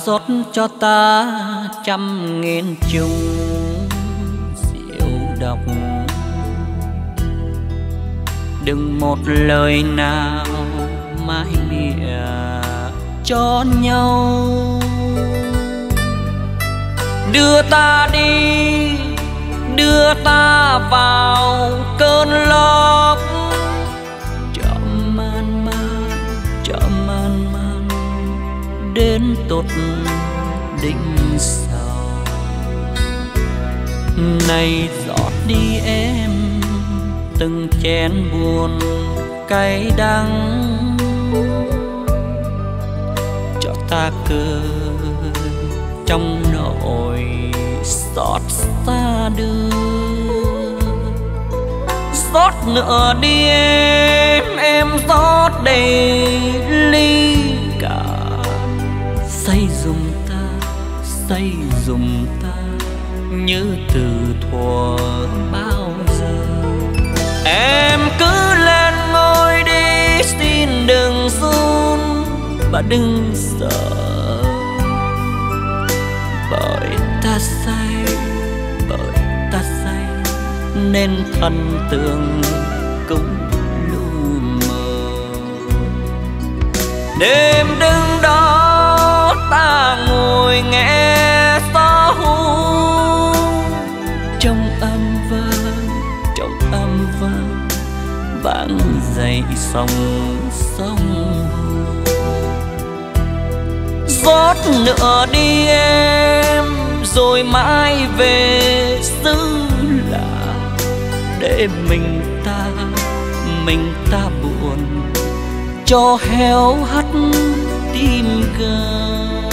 xót cho ta trăm nghìn chung diệu độc. Đừng một lời nào mãi mỉa cho nhau, đưa ta đi, đưa ta vào cơn lốc. Chậm man man đến tột đỉnh sầu. Này giọt đi em từng chén buồn cay đắng, cho ta cười trong nỗi xót xa đưa. Rót nữa đi em rót đầy ly cả. Say dùm ta như từ thuở bao giờ. Em cứ lên ngồi đi, xin đừng run và đừng sợ. Bởi ta say nên thần tượng cũng lu mờ. Đêm đứng đó ta ngồi nghe gió hú, trong âm vang vang dậy sóng rót nữa đi em rồi mãi về xứ lạ. Để mình ta buồn cho héo hắt tim gan.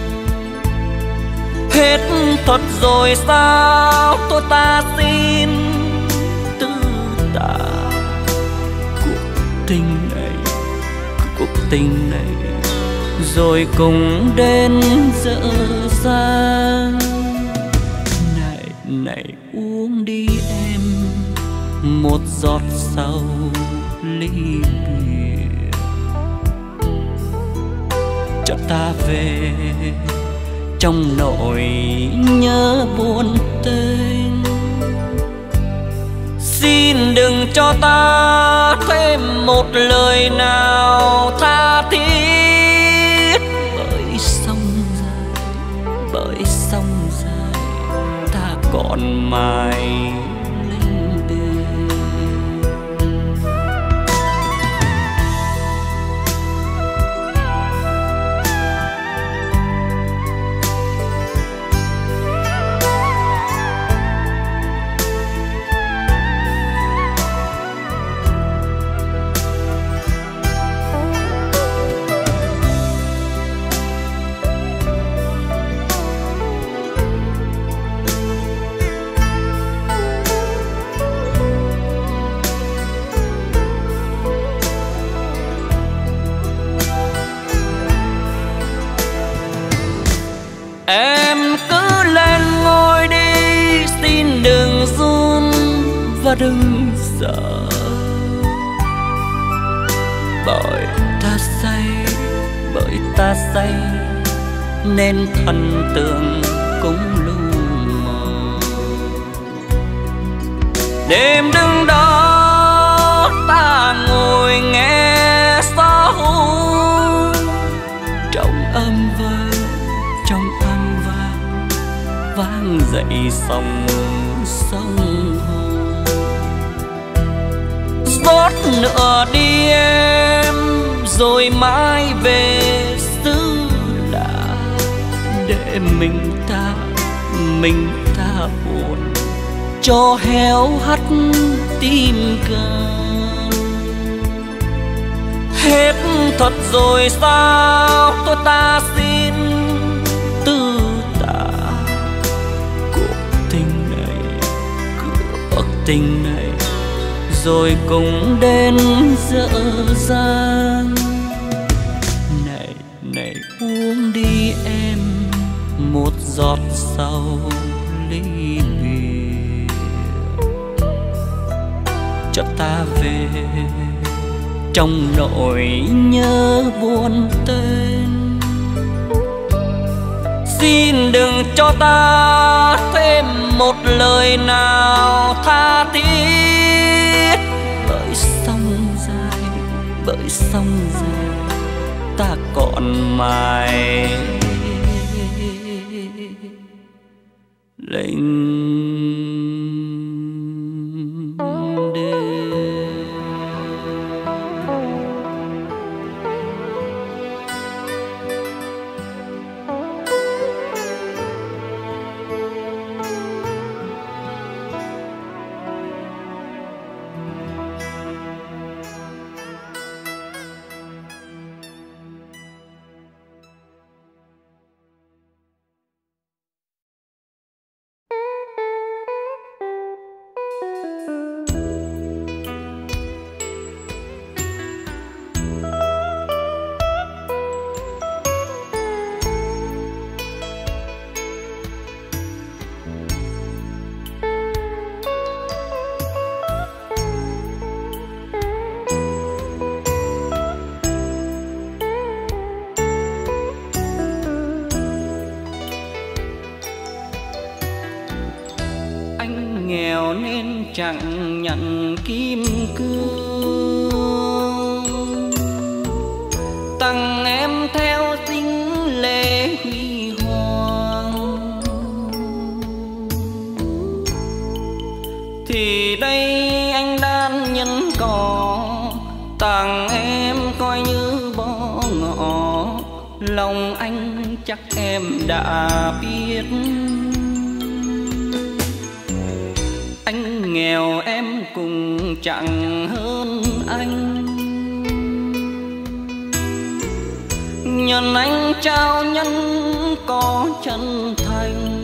Hết thật rồi sao tôi ta xin từ tạ. Cuộc tình này rồi cùng đến dở dang. Này uống đi em một giọt sau ly bia, cho ta về trong nỗi nhớ buồn tênh. Xin đừng cho ta thêm một lời nào tha thiết. Bởi sông dài ta còn mãi lên đêm. Em cứ lên ngồi đi, xin đừng run và đừng sợ. Bởi ta say nên thần tượng cũng lu mờ. Đêm đứng đó ta ngồi nghe gió hú, trong âm vang vang dậy sóng rót nữa đi em rồi mãi về xứ lạ. Để mình ta buồn cho héo hắt tim gan. Hết thật rồi sao tôi ta xin từ tạ. Cuộc tình này rồi cũng đến dở dang. Này uống đi em một giọt sau ly bia, cho ta về trong nỗi nhớ buồn tên. xin đừng cho ta thêm một lời nào tha thiết. Bởi sông dài ta còn mãi lênh nghèo nên chẳng nhận kim cương, tặng em theo dính lệ huy hoàng. Thì đây anh đan nhân cỏ, tặng em coi như bó ngọ. Lòng anh chắc em đã biết, anh nghèo em cũng chẳng hơn anh. Nhân anh trao nhân có chân thành,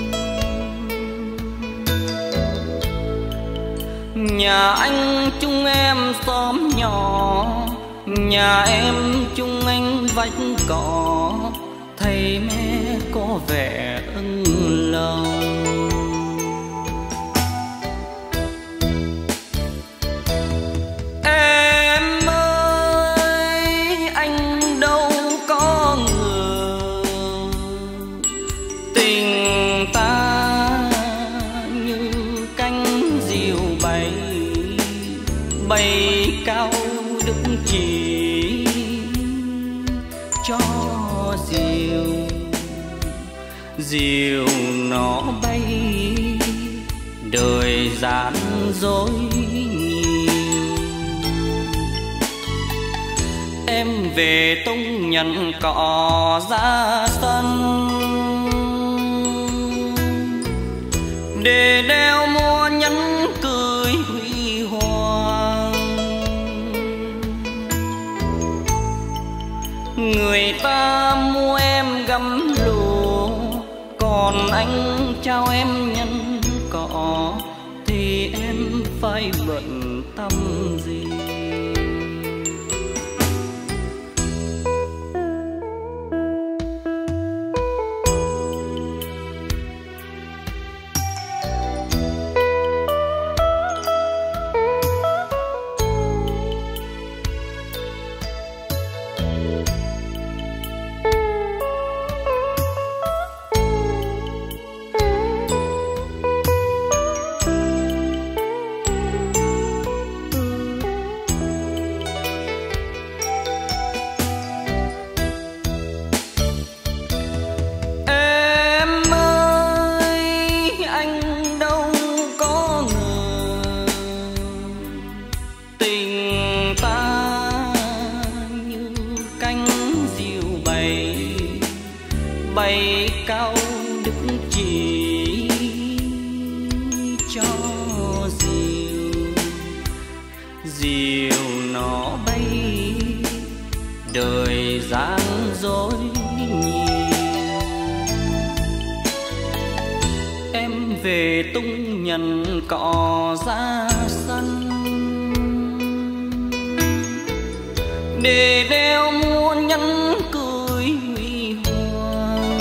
nhà anh chung em xóm nhỏ, nhà em chung anh vách cỏ. Thầy mẹ có vẻ ưng lòng, bay cao đức chỉ cho diều, diều nó bay đời gian dối nhiều. Em về tung nhận cỏ ra sân để đeo mua nhẫn cười huy hoàng. Người ta mua em gấm lụa, còn anh trao em nhân cỏ. Thì em phải bận tâm gì? Bay cao đức chỉ cho diều, diều nó bay đời gian dối nhiều. Em về tung nhận cỏ ra sân để đeo mua nhẫn cười huy hoàng.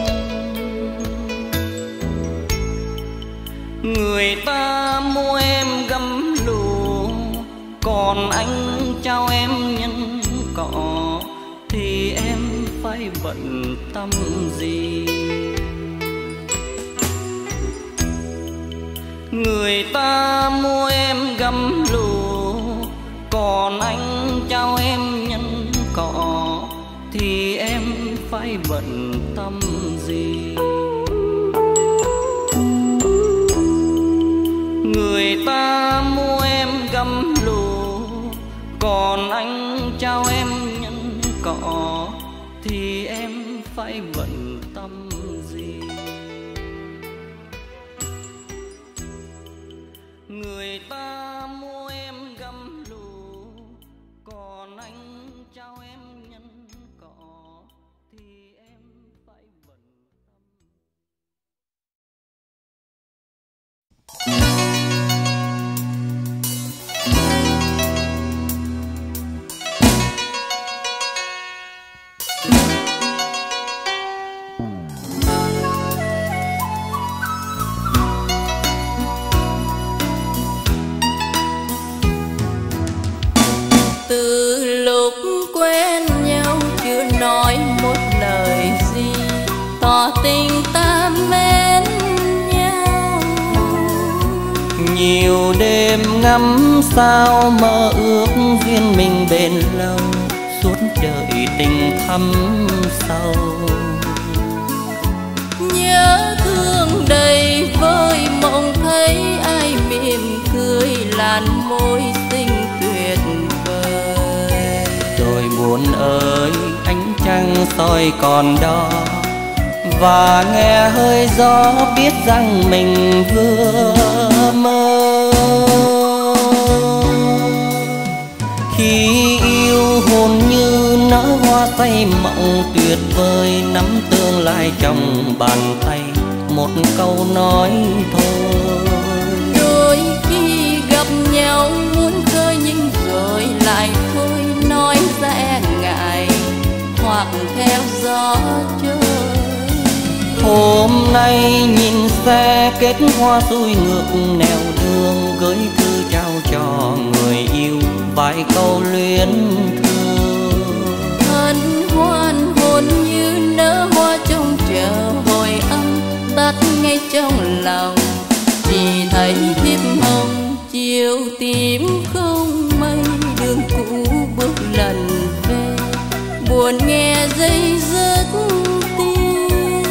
Người ta mua em gấm lụa, còn anh trao em nhân cỏ. Thì em phải bận tâm gì? Người ta mua em gấm lụa, còn anh trao em nhân cỏ, thì em phải bận tâm gì? Người ta mua em gấm lụa, còn anh trao em nhân cỏ, thì em phải bận tâm gì? Người ta mua em gấm lụa, còn anh trao em nhân cỏ, thì em phải bận Từ lúc quen nhau chưa nói một lời gì, tỏ tình ta mến nhau. nhiều đêm ngắm sao mơ ước duyên mình bền lâu, suốt đời tình thắm sâu. Nhớ thương đầy vơi mộng thấy ai mỉm cười làn môi xinh tuyệt vời. Rồi buồn ơi ánh trăng soi còn đó, và nghe hơi gió biết rằng mình vừa mơ. Khi yêu hồn như nở hoa say mộng tuyệt vời, nắm tương lai trong bàn tay, một câu nói thôi. Đôi khi gặp nhau muốn khơi nhưng rồi lại thôi nói ra e ngại, hoặc theo gió trôi. Hôm nay nhìn xe kết hoa xuôi ngược nẻo đường, gửi thư trao cho người yêu vài câu luyến thương. Hân hoan hồn như nở hoa trông chờ hồi âm, tắt ngay trong lòng. Chỉ thấy thiếp hồng chiều tím không mây, đường cũ bước lần về, buồn nghe dây dứt tiếng.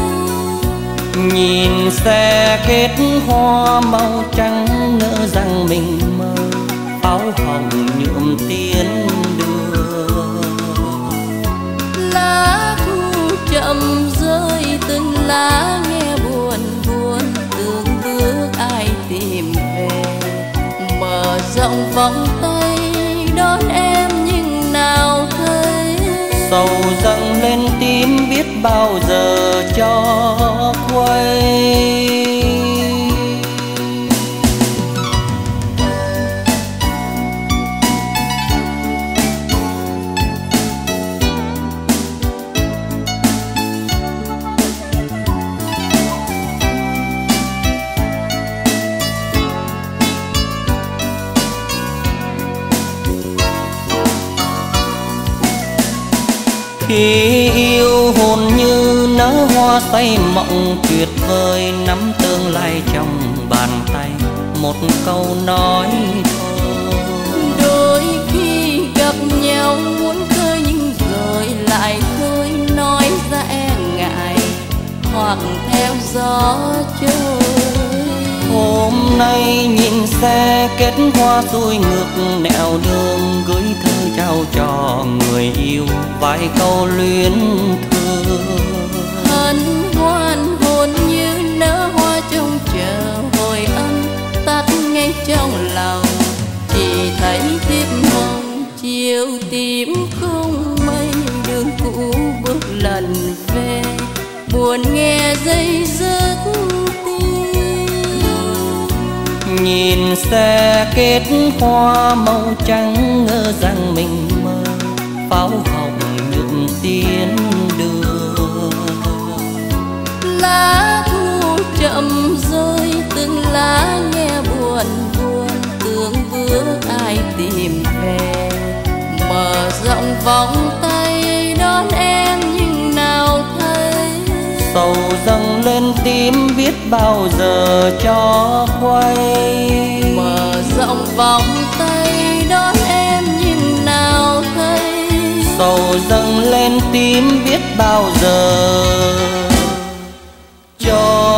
Nhìn xe kết hoa màu trắng ngỡ rằng mình mơ, áo hồng nhuộm tiến đường. Lá thu chậm rơi từng lá nghe buồn buồn, từng bước ai tìm về, mở rộng vòng tay đón em nhưng nào thấy. Sầu dâng lên tim biết bao giờ cho quay. Khi yêu hồn như nở hoa say mộng tuyệt vời, nắm tương lai trong bàn tay, một câu nói thôi. Đôi khi gặp nhau muốn khơi nhưng rồi lại thôi nói ra e ngại, hoặc theo gió trôi. Hôm nay nhìn xe kết hoa xuôi ngược nẻo đường, gửi thư trao cho người yêu vài câu luyến thương. Hân hoan hồn như nở hoa trông chờ hồi âm, tắt ngay trong lòng. Chỉ thấy thiếp hồng chiều tím không mây, đường cũ bước lần về, buồn nghe dây dứt tiếng. Nhìn xe kết hoa màu trắng ngỡ rằng mình mơ, pháo hồng nhuộm tiến đường. Lá thu chậm rơi từng lá nghe buồn buồn, từng bước ai tìm về, mở rộng vòng tay đón em nhưng nào thấy. Sầu dâng lên tim tím biết bao giờ cho quay. Mở rộng vòng tay đón em nhưng nào thấy, sầu dâng lên tím biết bao giờ cho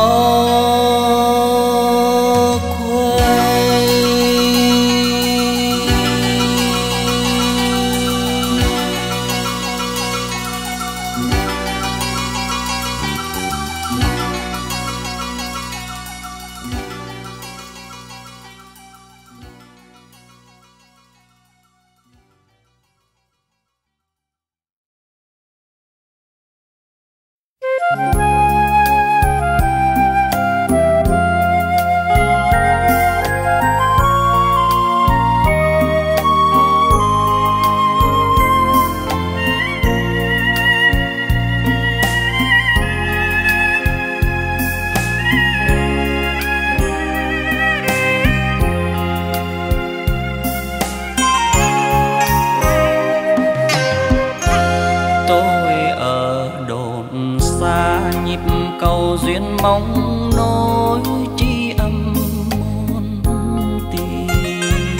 mong nối tri âm muôn tình.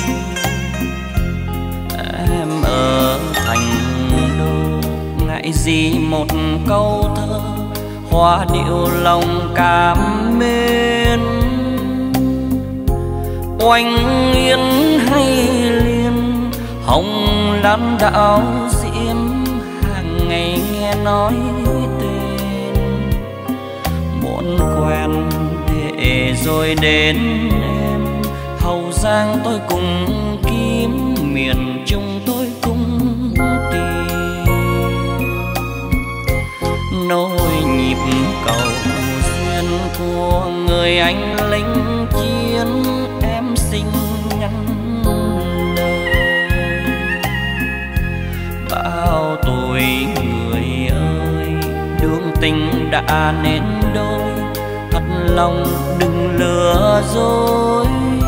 Em ở thành đô ngại gì một câu thơ, hoa điệu lòng cảm mến. Oanh yên hay liên hồng lan đạo diễm, hàng ngày nghe nói quen để rồi đến em. Hậu Giang tôi cùng kiếm, miền Trung tôi cùng tìm. Nối nhịp cầu duyên của người anh lính chiến, em xin nhắn lời. Bao tuổi người ơi, đường tình đã nên đôi, thật lòng đừng lừa dối.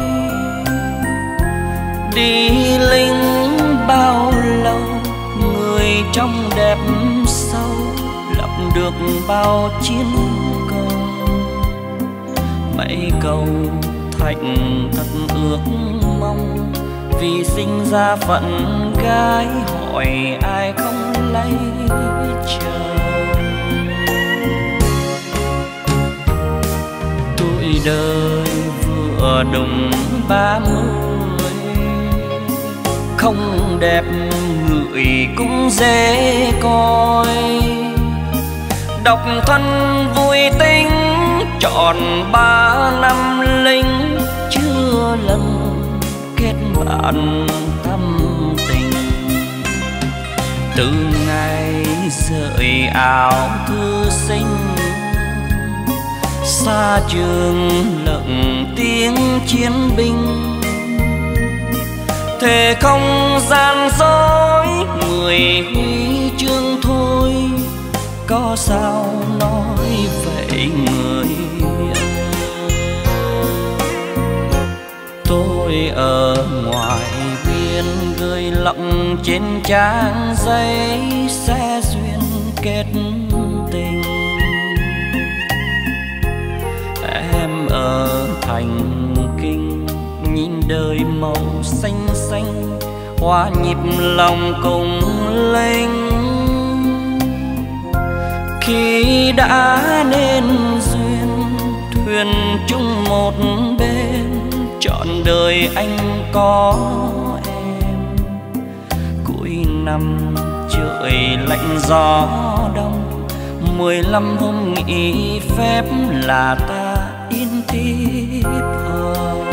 Đi lính bao lâu, người trong đẹp sâu, lập được bao chiến công. Mấy câu thành thật ước mong, vì sinh ra phận gái, hỏi ai không lấy chồng. Đời vừa đùng 30, không đẹp ngửi cũng dễ coi. Độc thân vui tính trọn 3 năm lính, chưa lần kết bạn thâm tình. Từ ngày rời áo thư sinh, xa trường lặng tiếng chiến binh. Thề không gian dối 10 huy chương thôi, có sao nói vậy người ơi. Tôi ở ngoài biên gửi lặng trên trang giấy, sẽ duyên kết tình. Em ở thành kinh, nhìn đời màu xanh xanh, hoa nhịp lòng cùng linh. Khi đã nên duyên, thuyền chung một bên, trọn đời anh có em. Cuối năm trời lạnh gió đông, 15 hôm nghỉ phép là ta yên tiếp hồng.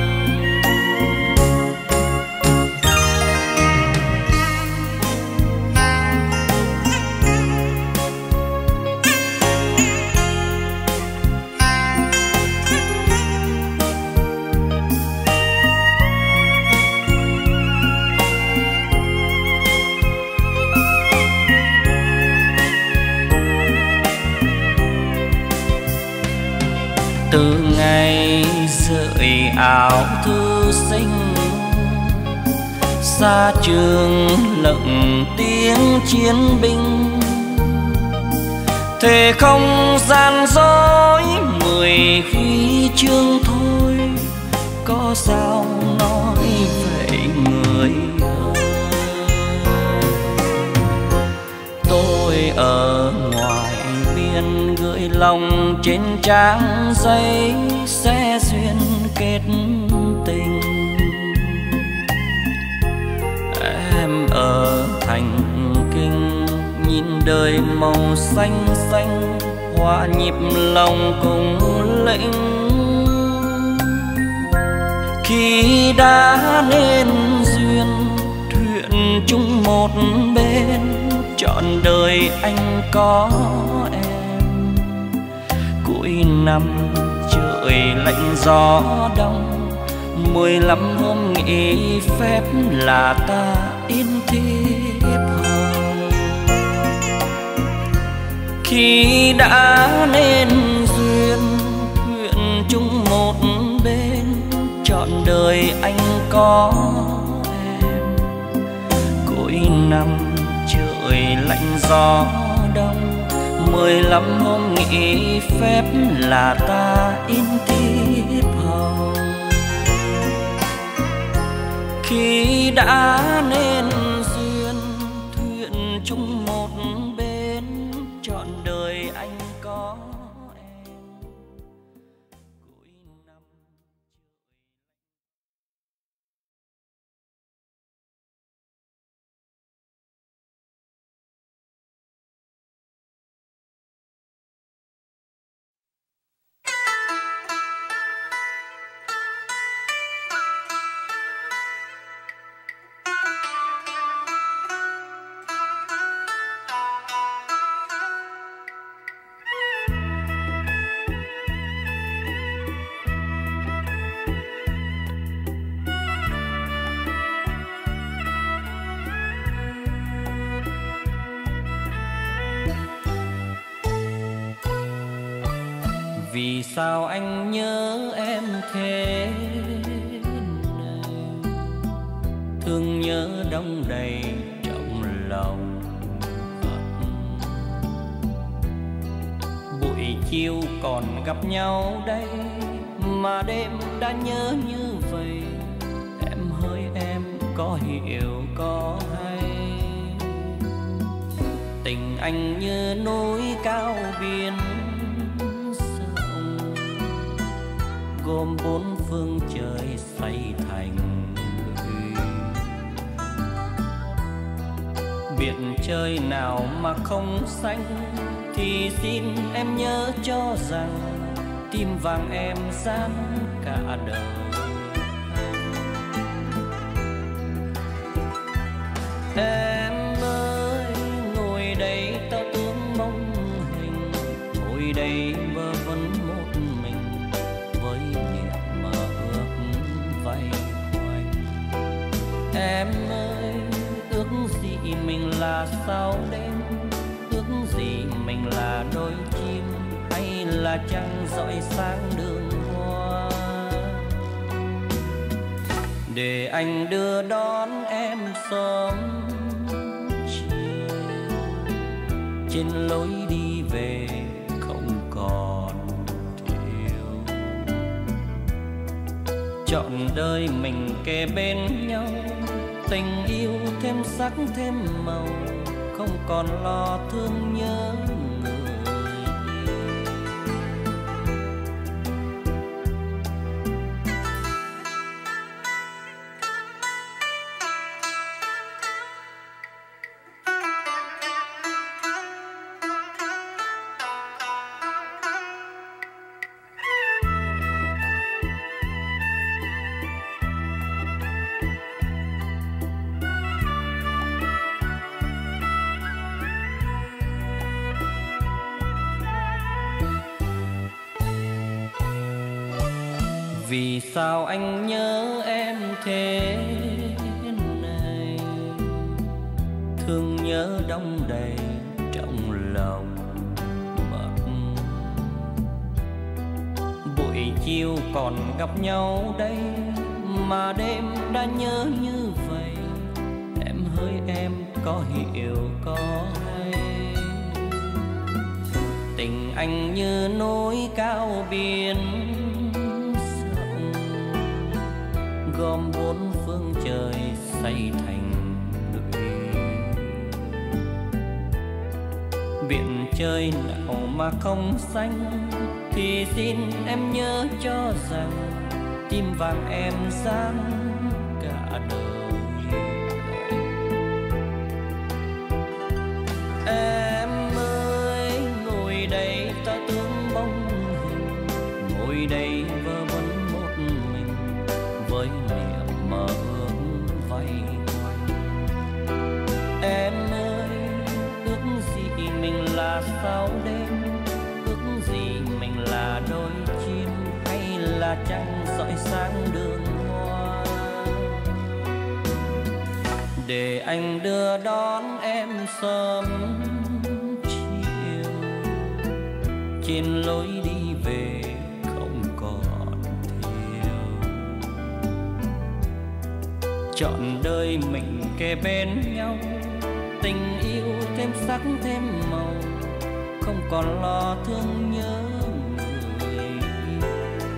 Từ ngày rời áo thư sinh, xa trường lặng tiếng chiến binh. Thề không gian dối 10 huy chương thôi, có sao nói vậy người ơi. Tôi ở ngoài biên gửi lòng trên trang giấy, sẽ duyên kết tình. Em ở thành kinh nhìn đời màu xanh xanh, hòa nhịp lòng cùng lĩnh. Khi đã nên duyên thuyền chung một bên, trọn đời anh có em. Cuối năm trời lạnh gió đông, 15 hôm nghỉ phép là ta in thiếp hồng. Khi đã nên duyên nguyện chung một bên, trọn đời anh có em. Cuối năm trời lạnh gió đông, 15 hôm nghỉ phép là ta in thiếp hồng. Khi đã nên duyên thuyền chung một bên, trọn đời anh có em. Cuối năm vì sao anh nhớ em thế này, thương nhớ đong đầy trong lòng. Buổi chiều còn gặp nhau đây, mà đêm đã nhớ như vậy. Em hỡi em có hiểu có hay, tình anh như núi cao biển gồm 4 phương trời xây thành người. Biển trời nào mà không xanh, thì xin em nhớ cho rằng tim vàng em dám cả đời. Em ơi ngồi đây tao tướng mong hình, ngồi đây mơ vẫn một mình với niềm mơ ước vây quanh. Em ơi ước gì mình là sao đêm, ước gì mình là đôi chim, hay là trăng rọi sáng đường hoa, để anh đưa đón em sớm chiều. Trên lối đi về không còn thiếu, trọn đời mình kề bên nhau, tình yêu thêm sắc thêm màu, không còn lo thương nhớ người yêu. Vì sao anh nhớ em thế này, thương nhớ đong đầy trong lòng mất. Buổi chiều còn gặp nhau đây, mà đêm đã nhớ như vậy. Em hỡi em có hiểu có hay, anh như núi cao biển rộng, gom bốn phương trời xây thành lũy. Biển chơi nào mà không xanh, thì xin em nhớ cho rằng tim vàng em dám cả đời. Em ơi ngồi đây ta tướng bóng hình, ngồi đây vơ vẩn một mình với niềm mơ ước vây quanh. Em ơi ước gì mình là sao đêm, ước gì mình là đôi chim, hay là trăng rọi sáng đường hoa, để anh đưa đón em sớm chiều trên lối đi về không còn thiếu. Trọn đời mình kề bên nhau, tình yêu thêm sắc thêm màu, không còn lo thương nhớ người yêu.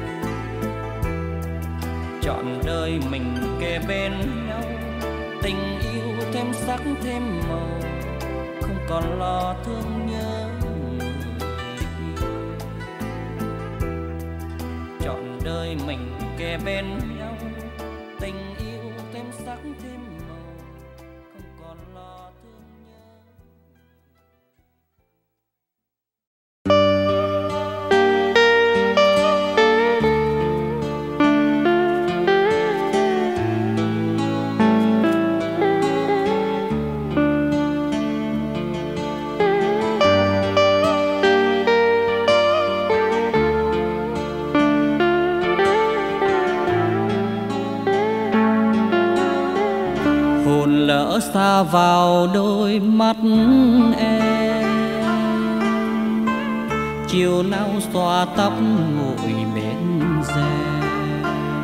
Trọn đời mình kề bên nhau, tình yêu thêm sắc thêm màu, không còn lo thương nhớ người yêu. Trọn đời mình kề bên nhau, tình yêu thêm sắc thêm màu, không còn lo thương nhớ. Lỡ xa vào đôi mắt em, chiều nào xòa tóc ngồi bên rèm.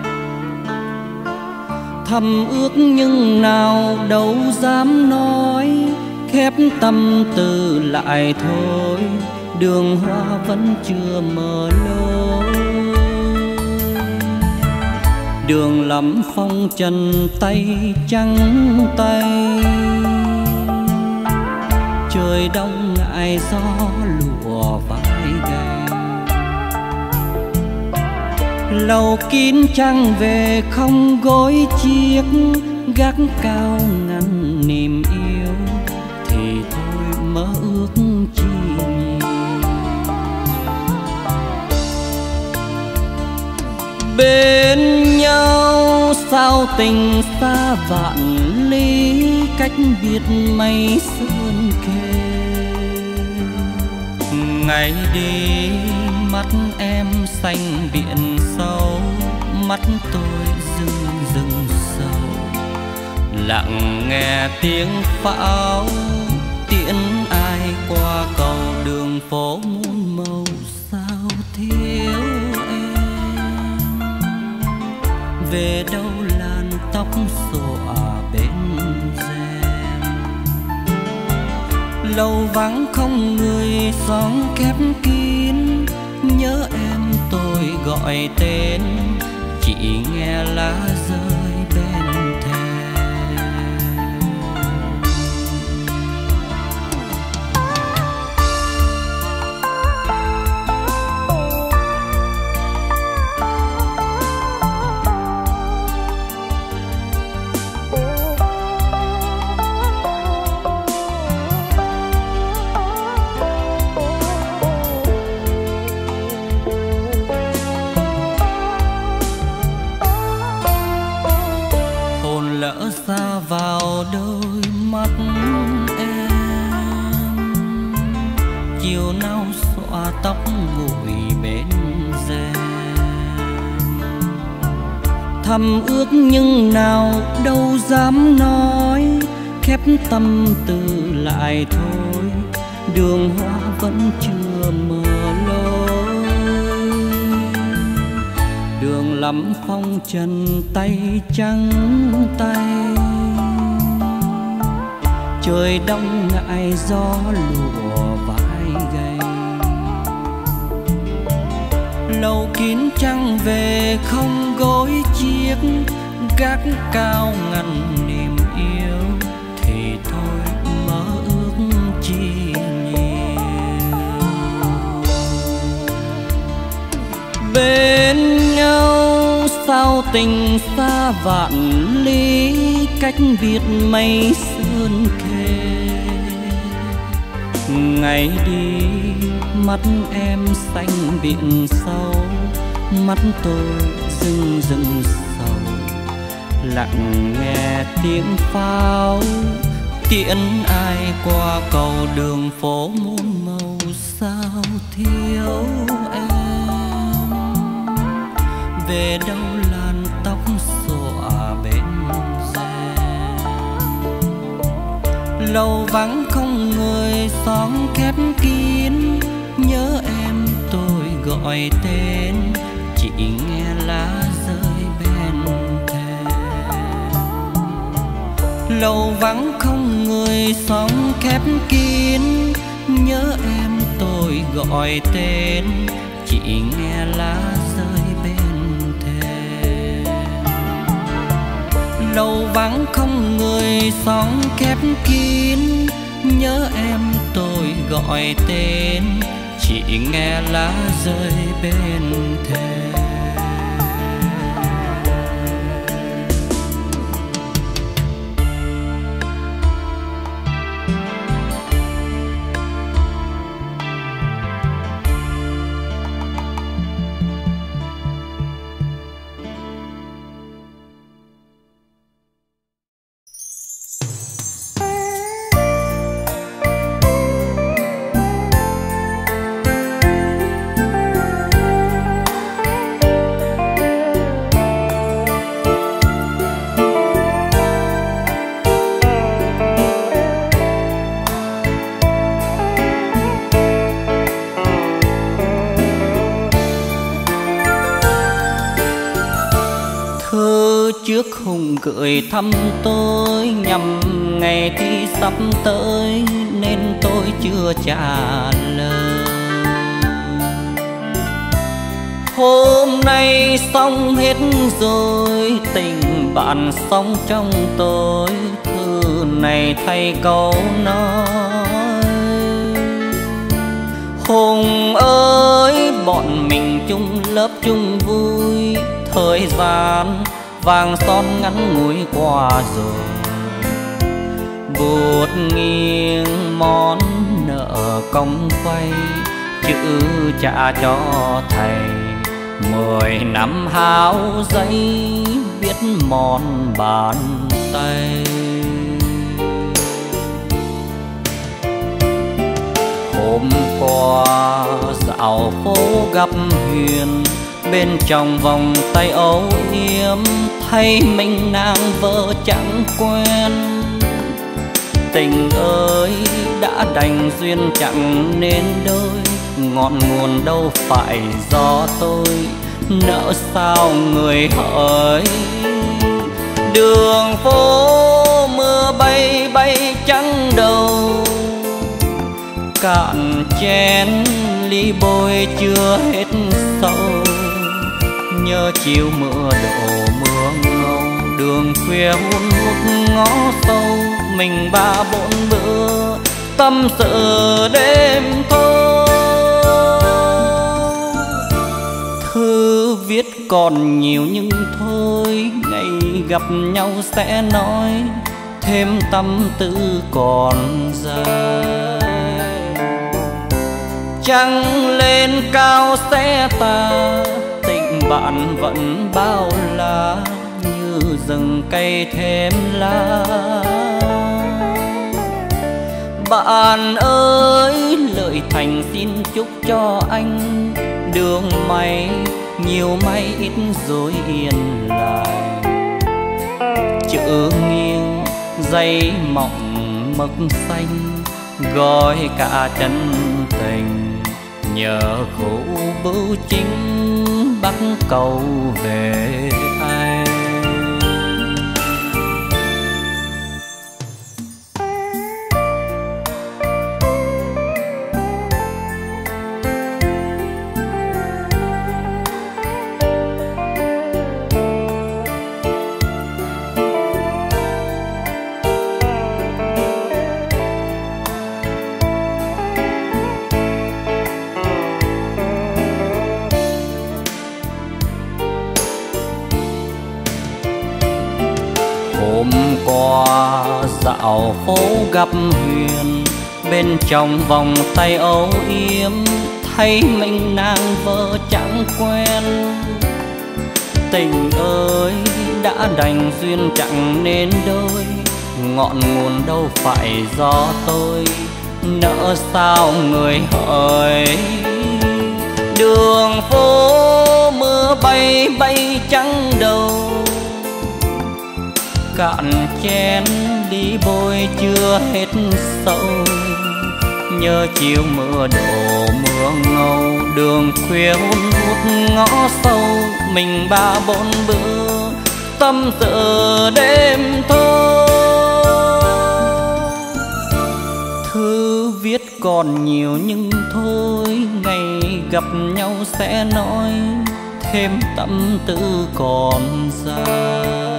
Thầm ước nhưng nào đâu dám nói, khép tâm tư lại thôi, đường hoa vẫn chưa mở lối. Đường lắm phong trần tay trắng tay, trời đông ngại gió lụa vai gầy. Lầu kín trăng về không gối chiếc, gác cao ngăn niềm yêu, thì thôi mơ ước chi nhiều. Bên nhau sao tình xa vạn ly, cách biệt mây sơn kề. Ngày đi mắt em xanh biển sâu, mắt tôi rưng rưng sầu, lặng nghe tiếng pháo tiễn ai qua cầu. Đường phố muôn màu sao thiếu em, về đâu làn tóc xõa bên rèm. Lâu vắng không người, xóm khép kín, nhớ em tôi gọi tên, chỉ nghe lá rơi bên thềm. Lỡ xa vào đôi mắt em, chiều nào xõa tóc gội bên rèm. Thầm ước nhưng nào đâu dám nói, khép tâm tư lại thôi, đường hoa vẫn chưa mở lối. Đường lắm phong trần tay trắng tay, trời đông ngại gió lụa vai gầy. lầu kín trăng về không gối chiếc, gác cao ngăn niềm yêu thì thôi mơ ước chi nhiều. Bên nhau sao tình xa vạn lý, cách biệt mây sơn khê. Ngày đi mắt em xanh biển sâu, mắt tôi rưng rưng sầu, lặng nghe tiếng pháo tiễn ai qua cầu đường phố muôn màu. Sao thiếu em về đâu làn tóc xõa bên rèm, lầu vắng không người xóm khép kín. Nhớ em tôi gọi tên, chỉ nghe lá rơi bên thềm. Lầu vắng không người xóm khép kín. Nhớ em tôi gọi tên, chỉ nghe lá rơi bên thềm. Lầu vắng không người xóm khép kín. Nhớ em tôi gọi tên, chỉ nghe lá rơi bên thềm. Trước hùng gửi thăm tôi nhằm ngày thi sắp tới, nên tôi chưa trả lời. Hôm nay xong hết rồi, tình bạn xong trong tôi. Thư này thay câu nói: Hùng ơi, bọn mình chung lớp chung vui, thời gian vàng son ngắn ngủi qua rồi. Buốt nghiêng món nợ công quay, chữ trả cho thầy. 10 năm hao giấy, viết mòn bàn tay. Hôm qua dạo phố gặp Huyền, bên trong vòng tay âu yếm, thấy mình nàng vợ chẳng quen. Tình ơi đã đành duyên chẳng nên đôi, ngọn nguồn đâu phải do tôi. Nỡ sao người hỡi, đường phố mưa bay bay trắng đầu. Cạn chén ly bôi chưa hết sâu, nhớ chiều mưa đổ mưa ngâu. Đường khuya hun hút ngõ sâu, mình ba bốn bữa tâm sự đêm thâu. Thư viết còn nhiều nhưng thôi, ngày gặp nhau sẽ nói thêm tâm tư còn dài. Trăng lên cao sẽ ta, tình bạn vẫn bao la, như rừng cây thêm lá. Bạn ơi lợi thành xin chúc cho anh, đường may nhiều may ít dối yên lại. Chữ nghiêng dây mỏng mực xanh, gói cả chân tình. Nhờ khổ bưu chính bắc cầu về anh. Hôm qua dạo phố gặp Huyền, bên trong vòng tay âu yếm thấy mình nàng vợ chẳng quen. Tình ơi đã đành duyên chẳng nên đôi, ngọn nguồn đâu phải do tôi, nỡ sao người hỡi. Đường phố mưa bay bay trắng đầu, cạn chén đi bôi chưa hết sâu. Nhớ chiều mưa đổ mưa ngâu, đường khuya hun hút ngõ sâu. Mình ba bốn bữa tâm sự đêm thâu. Thư viết còn nhiều nhưng thôi, ngày gặp nhau sẽ nói thêm tâm tư còn dài.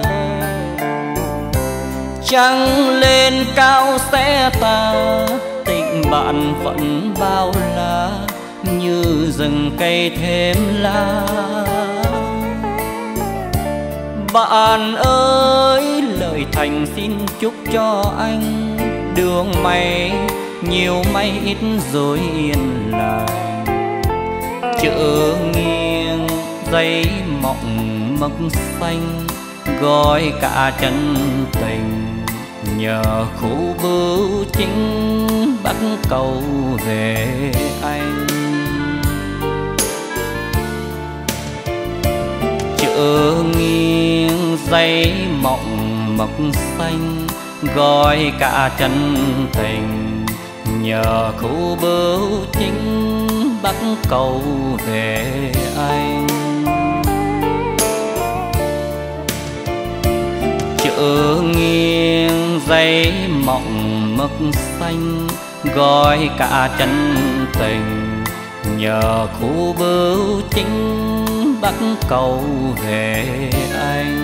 Trăng lên cao sẽ ta, tình bạn vẫn bao la, như rừng cây thêm lá. Bạn ơi lời thành xin chúc cho anh, đường may nhiều may ít rồi yên lành. Chữ nghiêng giấy mộng mực xanh, gói cả chân tình nhờ khu bưu chính bắt cầu về anh. Chữ nghiêng giấy mộng mực xanh, gói cả chân tình nhờ khu bưu chính bắt cầu về anh. Chữ nghiêng giấy mộng mực xanh, gói cả chân tình nhờ khu bưu chính bắt cầu về anh.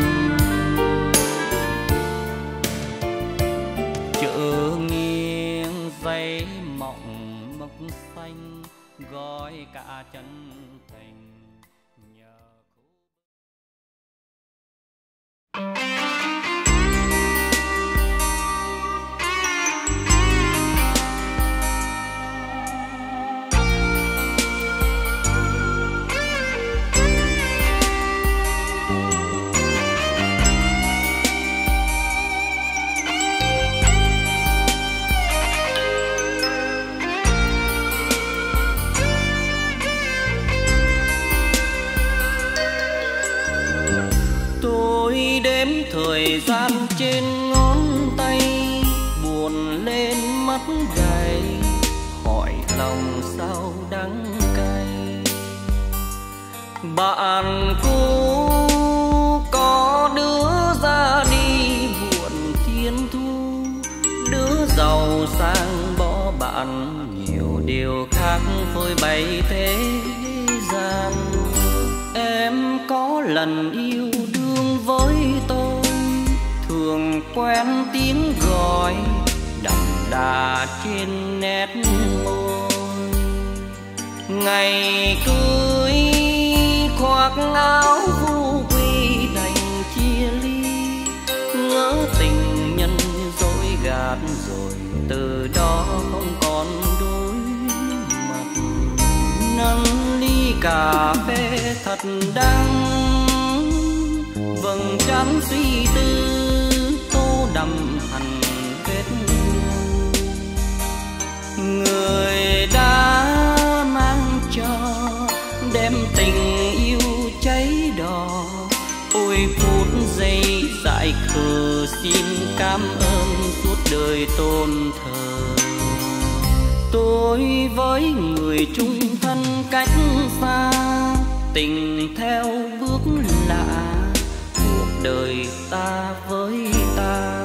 Chữ nghiêng giấy mộng mực xanh, gói cả chân tình nhờ thời gian trên ngón tay, buồn lên mắt gầy, hỏi lòng sao đắng cay. Bạn cũ có đứa ra đi buồn thiên thu, đứa giàu sang bỏ bạn nhiều điều khác phơi bày thế gian. Em có lần yêu đương với tôi, thường quen tiếng gọi đậm đà trên nét môi. Ngày cưới khoác áo vu quy đành chia ly, ngỡ tình nhân dối gạt rồi từ đó không còn đối mặt. Nâng ly cà phê thật đắng, vầng trán suy tư tô đậm hằn vết thương. Người đã mang cho đem tình yêu cháy đỏ, ôi phút giây dại khờ xin cảm ơn suốt đời tôn thờ. Tôi với người chung thân cách xa, tình theo bước lạ, cuộc đời ta với ta.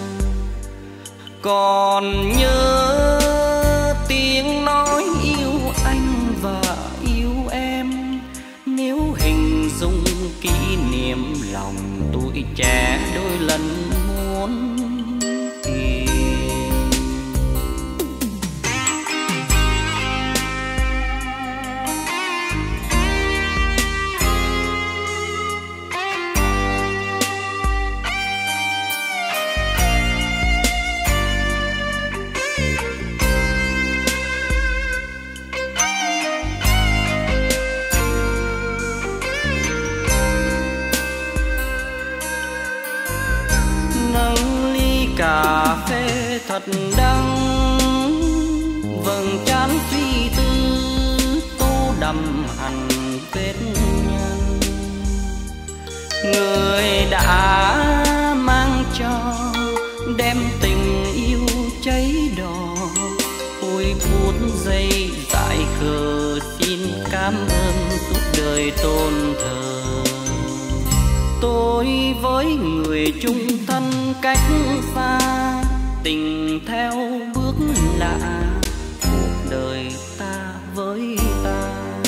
Còn nhớ tiếng nói yêu anh và yêu em, nếu hình dung kỷ niệm lòng tuổi trẻ đôi lần muốn tìm. cà phê thật đắng, vầng trán suy tư tô đậm hằn vết nhăn. Người đã mang cho đem tình yêu cháy đỏ, ôi phút giây dại khờ xin cảm ơn suốt đời tôn thờ. Tôi với người chung thân cách xa, tình theo bước lạ, cuộc đời ta với ta.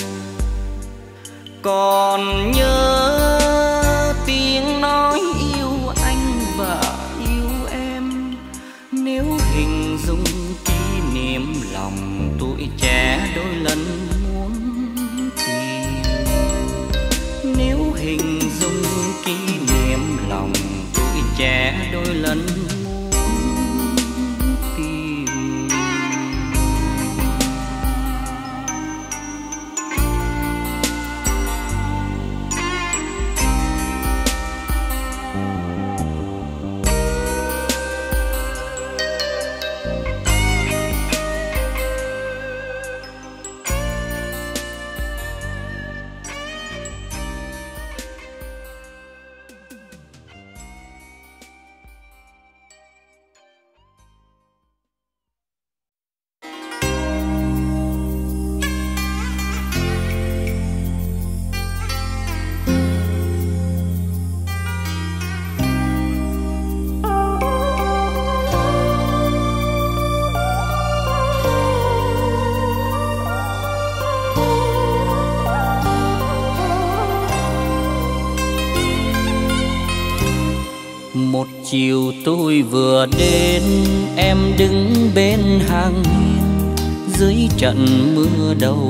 Còn nhớ tiếng nói yêu anh và yêu em, nếu hình dung kỷ niệm lòng tuổi trẻ đôi lần muốn tìm. Nếu hình dung kỷ niệm lòng tuổi trẻ đôi lần muốn tìm. Một chiều tôi vừa đến, em đứng bên hàng hiên dưới trận mưa đầu.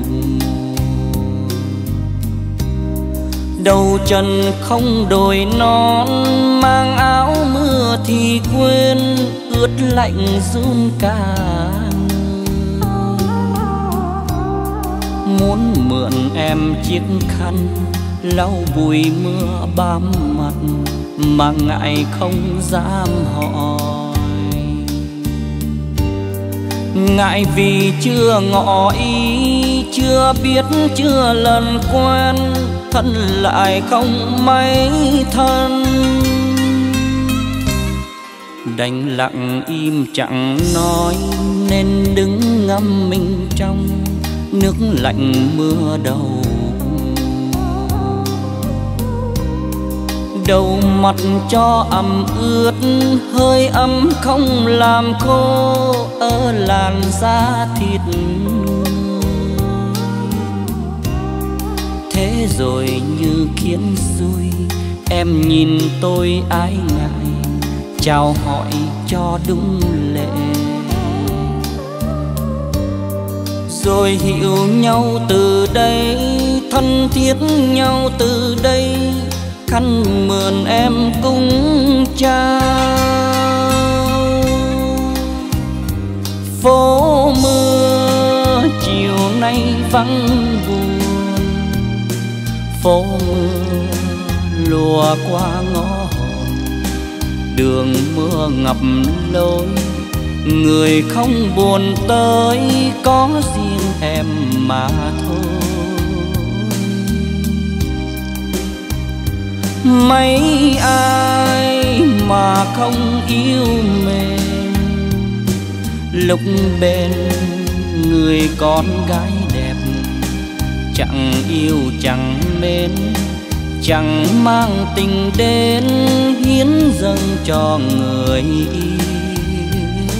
Đầu chân không đồi non, mang áo mưa thì quên, ướt lạnh run cả người. Muốn mượn em chiếc khăn lau bụi mưa bám mặt, mà ngại không dám hỏi. Ngại vì chưa ngỏ ý, chưa biết chưa lần quen, thân lại không mấy thân. Đành lặng im chẳng nói, nên đứng ngâm mình trong nước lạnh mưa đầu. Đầu mặt cho ẩm ướt, hơi ấm không làm khô ở làn da thịt. Thế rồi như khiến xui, em nhìn tôi ái ngại, chào hỏi cho đúng lệ. Rồi hiểu nhau từ đây, thân thiết nhau từ đây, khăn mượn em cũng trao. Phố mưa chiều nay vắng buồn, phố mưa lùa qua ngõ hồn. Đường mưa ngập lối, người không buồn tới, có riêng em mà thôi. Mấy ai mà không yêu mềm, lúc bên người con gái đẹp, chẳng yêu chẳng mến, chẳng mang tình đến hiến dâng cho người yêu.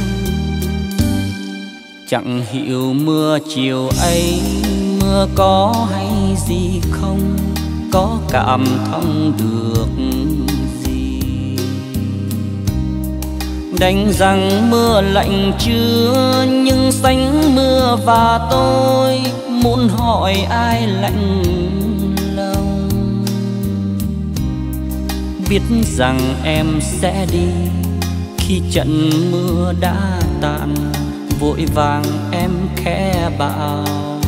Chẳng hiểu mưa chiều ấy, mưa có hay gì không, có cảm thông được gì. Đành rằng mưa lạnh chưa, nhưng sánh mưa và tôi muốn hỏi ai lạnh lòng. Biết rằng em sẽ đi khi trận mưa đã tàn, vội vàng em khẽ bảo.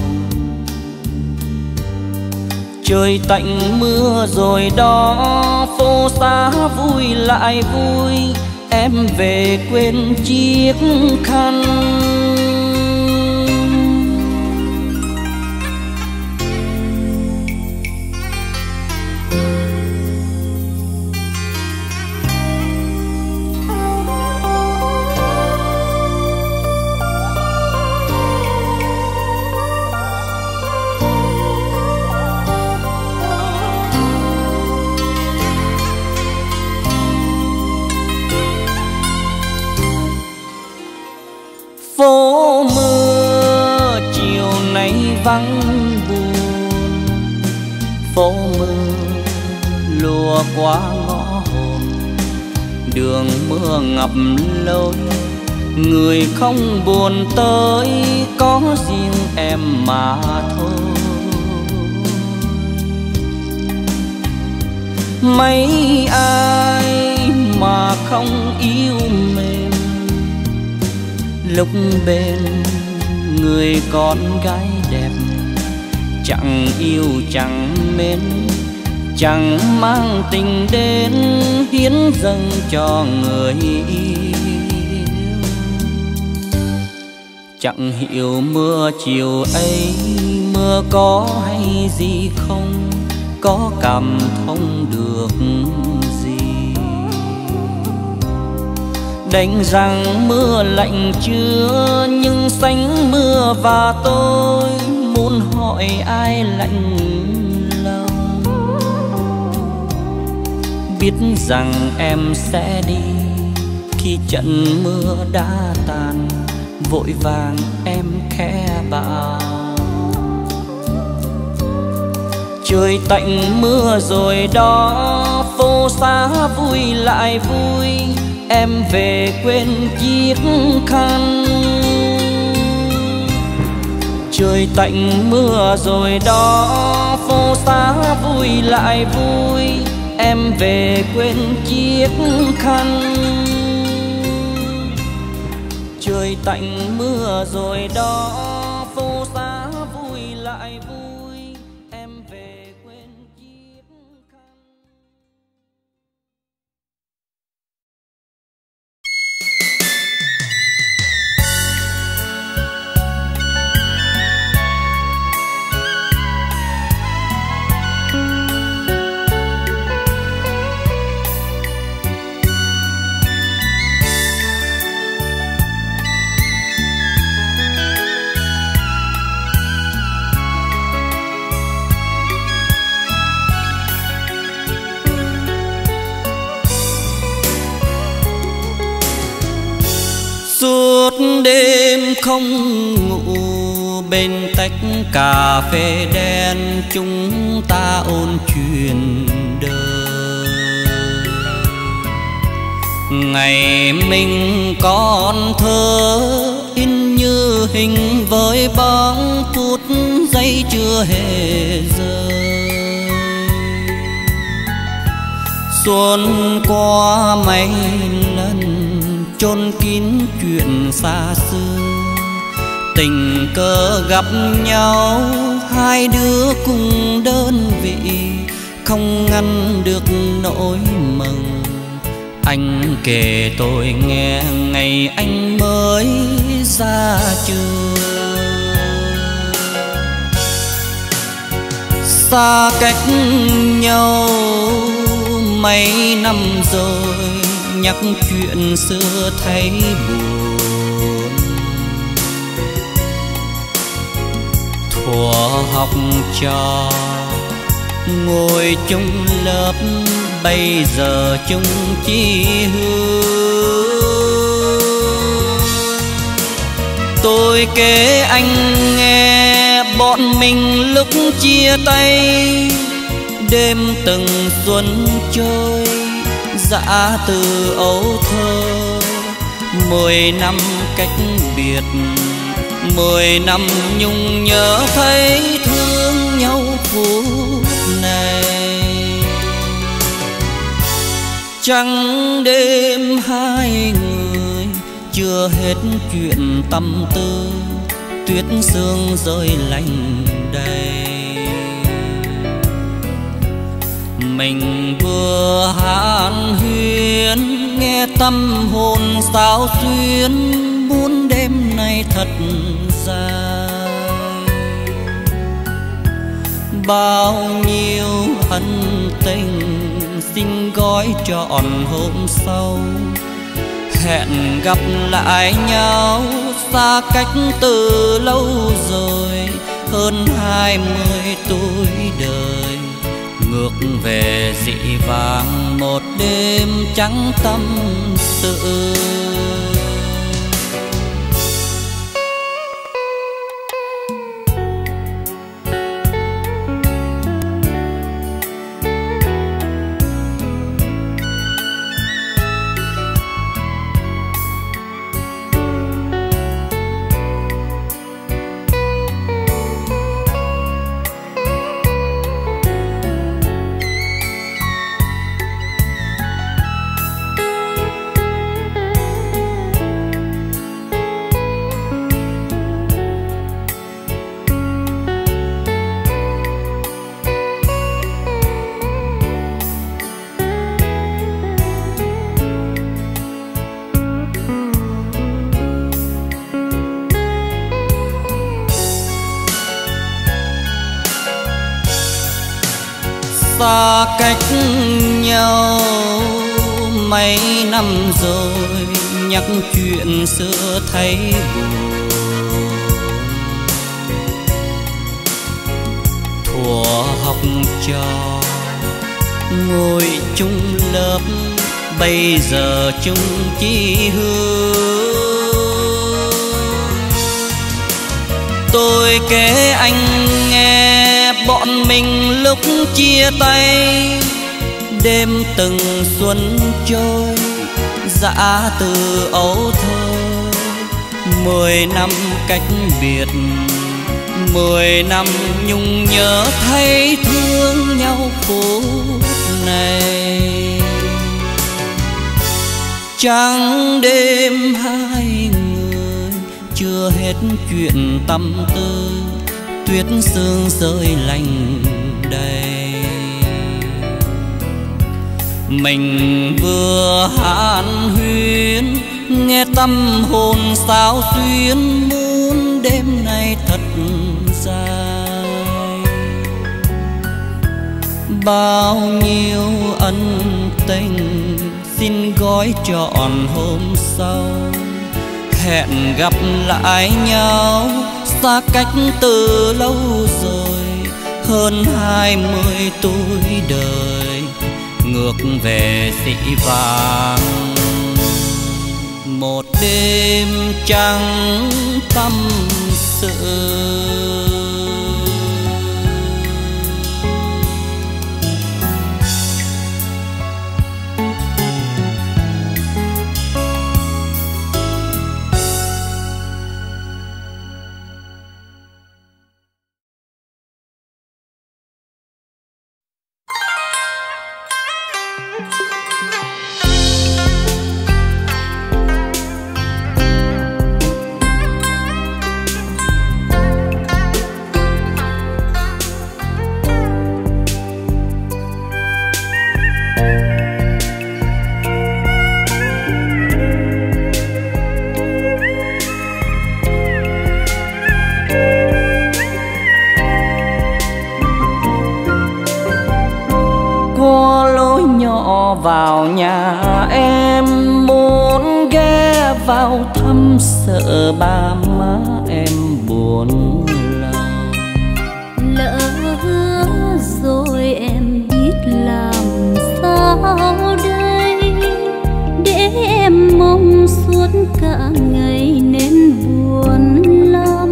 Trời tạnh mưa rồi đó, phố xá vui lại vui, em về quên chiếc khăn. Phố mưa chiều nay vắng buồn, phố mưa lùa qua ngõ hồn, đường mưa ngập lối, người không buồn tới, có riêng em mà thôi. Mấy ai mà không yêu mềm, lúc bên người con gái đẹp, chẳng yêu chẳng mến, chẳng mang tình đến hiến dâng cho người yêu. Chẳng hiểu mưa chiều ấy mưa có hay gì không, có cảm thông được gì. Đành rằng mưa lạnh chưa nhưng sánh mưa và tôi muốn hỏi ai lạnh lòng. Biết rằng em sẽ đi khi trận mưa đã tàn, vội vàng em khẽ bảo. Trời tạnh mưa rồi đó, phố xá vui lại vui, em về quên chiếc khăn. Trời tạnh mưa rồi đó, phố xá vui lại vui, em về quên chiếc khăn. Trời tạnh mưa rồi đó, phố xá vui lại vui, em về quên chiếc khăn. Suốt đêm không ngủ bên tách cà phê đen, chúng ta ôn chuyện đời. Ngày mình còn thơ in như hình với bóng phút giây chưa hề rơi. Xuân qua mấy lần chôn kín chuyện xa xưa, tình cờ gặp nhau hai đứa cùng đơn vị, không ngăn được nỗi mừng. Anh kể tôi nghe ngày anh mới ra trường, xa cách nhau mấy năm rồi, nhắc chuyện xưa thấy buồn. Thuở học trò ngồi chung lớp, bây giờ chung chí hướng. Tôi kể anh nghe bọn mình lúc chia tay, đêm từng xuân trôi dã từ ấu thơ. 10 năm cách biệt, 10 năm nhung nhớ thấy thương nhau phút này. Trăng đêm hai người chưa hết chuyện tâm tư, tuyết sương rơi lạnh đầy. Mình vừa hàn huyên nghe tâm hồn sao xuyến muốn đêm nay thật dài. Bao nhiêu ân tình xin gói trọn hôm sau, hẹn gặp lại nhau xa cách từ lâu rồi, hơn 20 tuổi đời. Ngược về dị vãng một đêm trắng tâm sự. Xa cách nhau mấy năm rồi, nhắc chuyện xưa thấy buồn. Thuở học trò ngồi chung lớp, bây giờ chung chí hướng. Tôi kể anh nghe bọn mình lúc chia tay, đêm từng xuân trôi dã từ ấu thơ. 10 năm cách biệt, 10 năm nhung nhớ thấy thương nhau phút này. Trắng đêm hai người chưa hết chuyện tâm tư, tuyết sương rơi lạnh đầy. Mình vừa hàn huyên nghe tâm hồn sao xuyến, muốn đêm nay thật dài. Bao nhiêu ân tình xin gói trọn hôm sau, hẹn gặp lại nhau xa cách từ lâu rồi, hơn 20 tuổi đời. Ngược về dị vãng một đêm trắng tâm sự. Vào nhà em muốn ghé vào thăm, sợ ba má em buồn lòng. Lỡ rồi em biết làm sao đây, để em mong suốt cả ngày nên buồn lắm.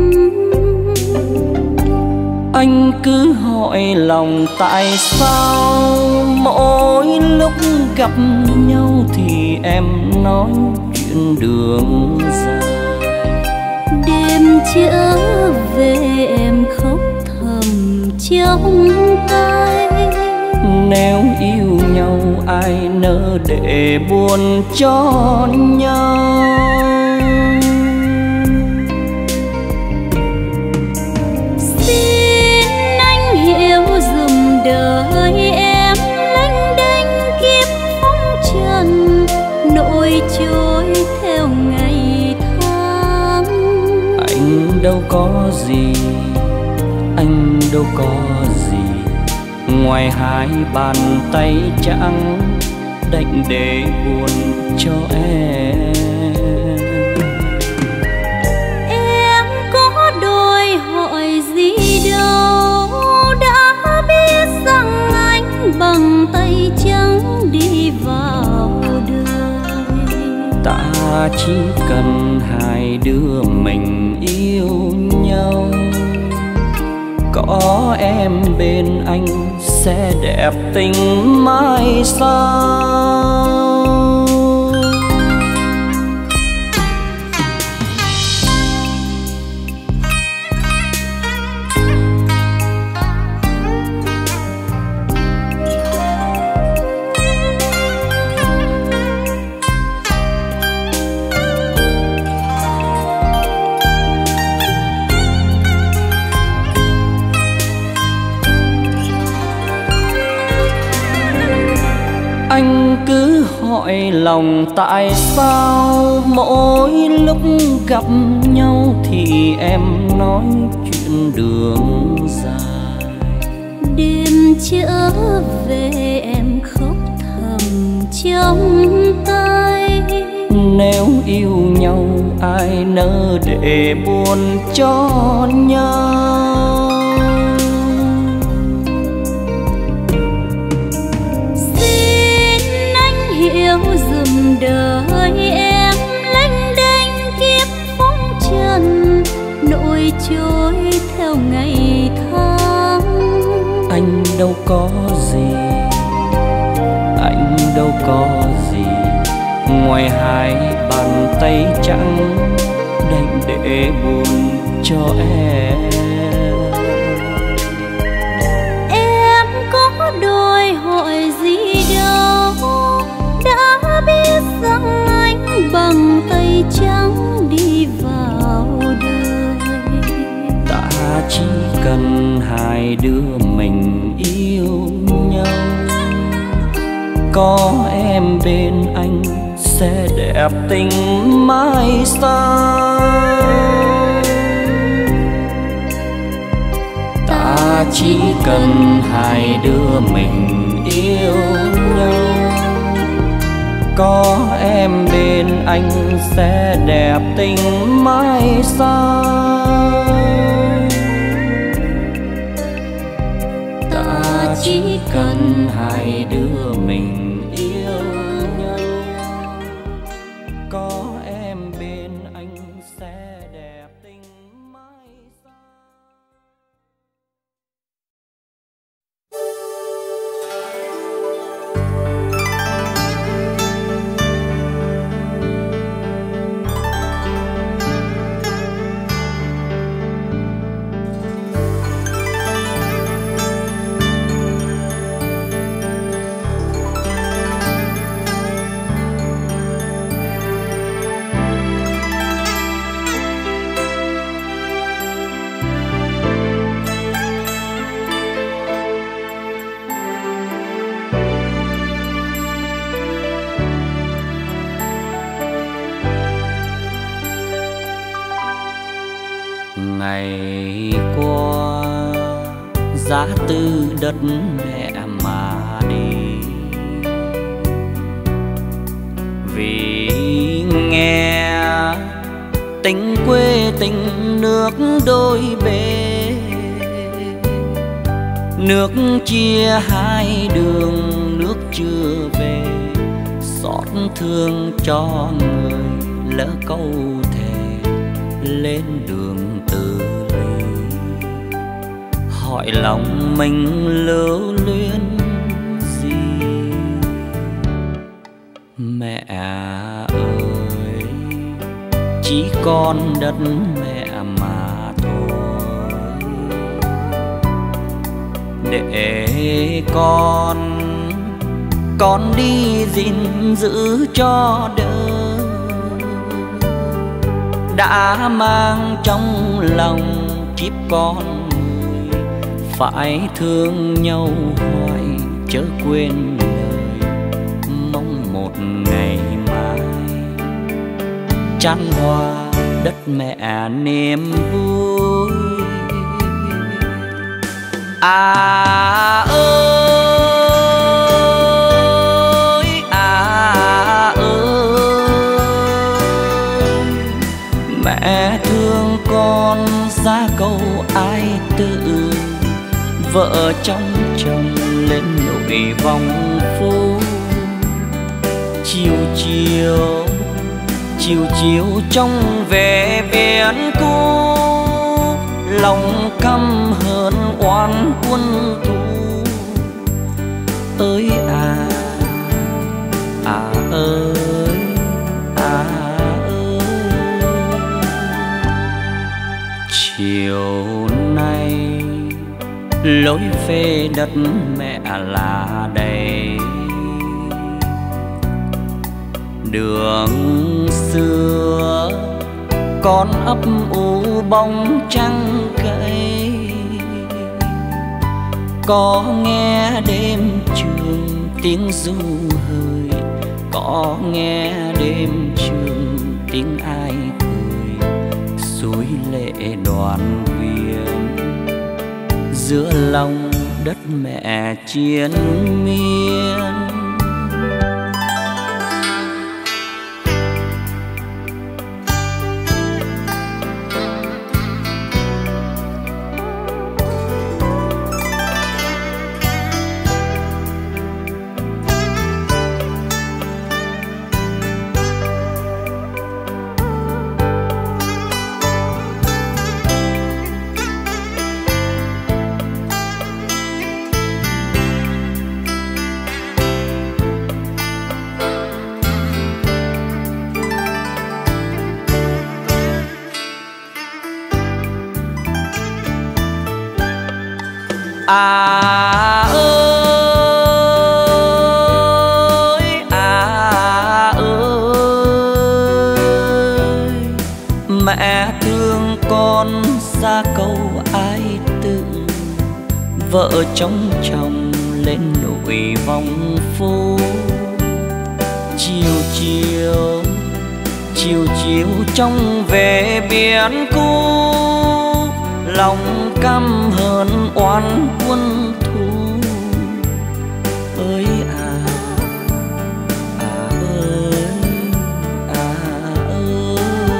Anh cứ hỏi lòng tại sao mỗi lúc gặp nhau thì em nói chuyện đường dài. Đêm trở về em khóc thầm trong tay. Nếu yêu nhau ai nỡ để buồn cho nhau. Đời em lênh đênh kiếp phong trần, nỗi trôi theo ngày tháng. Anh đâu có gì, anh đâu có gì, ngoài hai bàn tay trắng đành để buồn cho em. Em có đòi hỏi gì đâu, đã biết rằng anh bằng tay trắng đi vào đời. Ta chỉ cần hai đứa mình yêu nhau, có em bên anh sẽ đẹp tình mãi sau. Anh cứ hỏi lòng tại sao mỗi lúc gặp nhau thì em nói chuyện đường dài. Đêm trở về em khóc thầm trong tay. Nếu yêu nhau ai nỡ để buồn cho nhau. Hiểu dùm đời em lênh đênh kiếp phong trần, nỗi trôi theo ngày tháng. Anh đâu có gì, anh đâu có gì, ngoài hai bàn tay trắng đành để buồn cho em. Em có đòi hỏi gì đâu, đã biết rằng anh bằng tay trắng đi vào đời. Ta chỉ cần hai đứa mình yêu nhau, có em bên anh sẽ đẹp tình mãi sau. Ta chỉ cần hai đứa mình yêu nhau, có em bên anh sẽ đẹp tình mãi sau. Ta chỉ cần hai đứa mình yêu nhau, có em bên anh sẽ đẹp tình mãi sau. Ngày qua giá tư đất mẹ mà đi, vì nghe tình quê tình nước đôi bề, nước chia hai đường nước chưa về, xót thương cho người lỡ câu thề lên đường từ ly. Hỏi lòng mình lưu luyến gì, mẹ ơi chỉ còn đất mẹ mà thôi. Để con đi gìn giữ cho đời, đã mang trong lòng kiếp con người, phải thương nhau hoài chớ quên lời, mong một ngày mai chan hòa đất mẹ niềm vui. À ơi, à ơi, mẹ thương con ra câu ai tự, vợ trong chồng lên nội vòng phố. Chiều chiều chiều chiều trông về biển cũ, lòng căm hờn oán quân thù. Ơi à, à ơi, à ơi. Chiều nay lối về đất mẹ là đây, đường xưa con ấp u bóng trăng cây. Có nghe đêm trường tiếng ru hời, có nghe đêm trường tiếng ai cười. Suối lệ đoàn viên giữa lòng đất mẹ chiến miên. À ơi, à ơi, mẹ thương con ra câu ai tự, vợ trong chồng lên nội vòng phố. Chiều chiều chiều chiều trông về biển cũ, lòng căm hờn oán quân thù. Ơi à, à ơi, à ơi.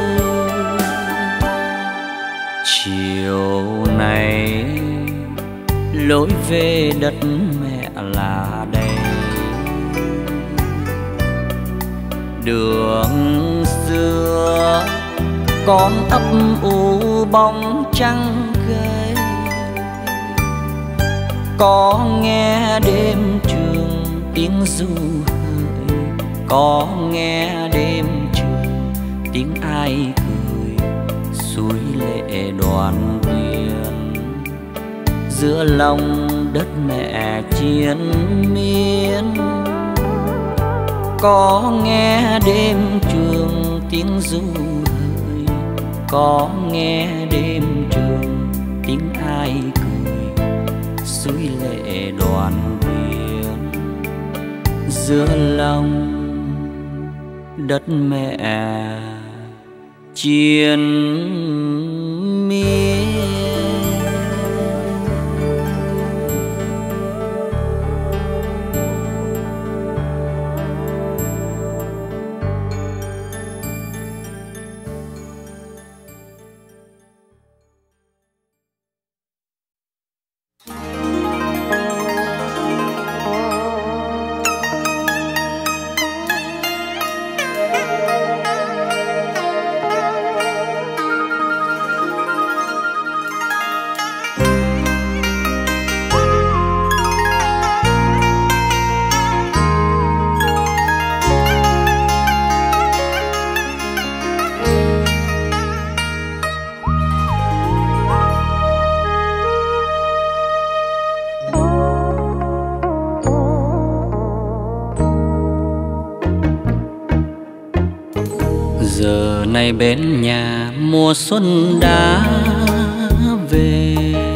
Chiều này lối về đất mẹ là đây, đường xưa con ấp u bóng trăng gầy. Có nghe đêm trường tiếng ru hời, có nghe đêm trường tiếng ai cười. Suối lệ đoàn viên giữa lòng đất mẹ chiến miên. Có nghe đêm trường tiếng ru hời, có nghe đêm trường tiếng ai cười. Suối lệ đoàn viên giữa lòng đất mẹ chiến miên. Giờ này bên nhà mùa xuân đã về,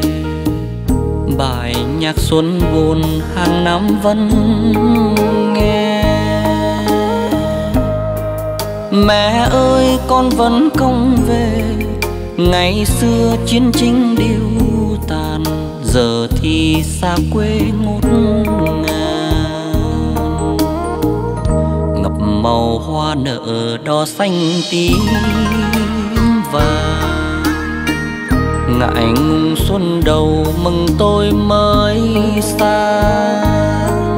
bài nhạc xuân buồn hàng năm vẫn nghe. Mẹ ơi con vẫn không về, ngày xưa chiến tranh điêu tàn, giờ thì xa quê ngút ngàn. Ngập màu hoa nở đỏ xanh tím vàng, ngại ngùng xuân đầu mừng tôi mới sang.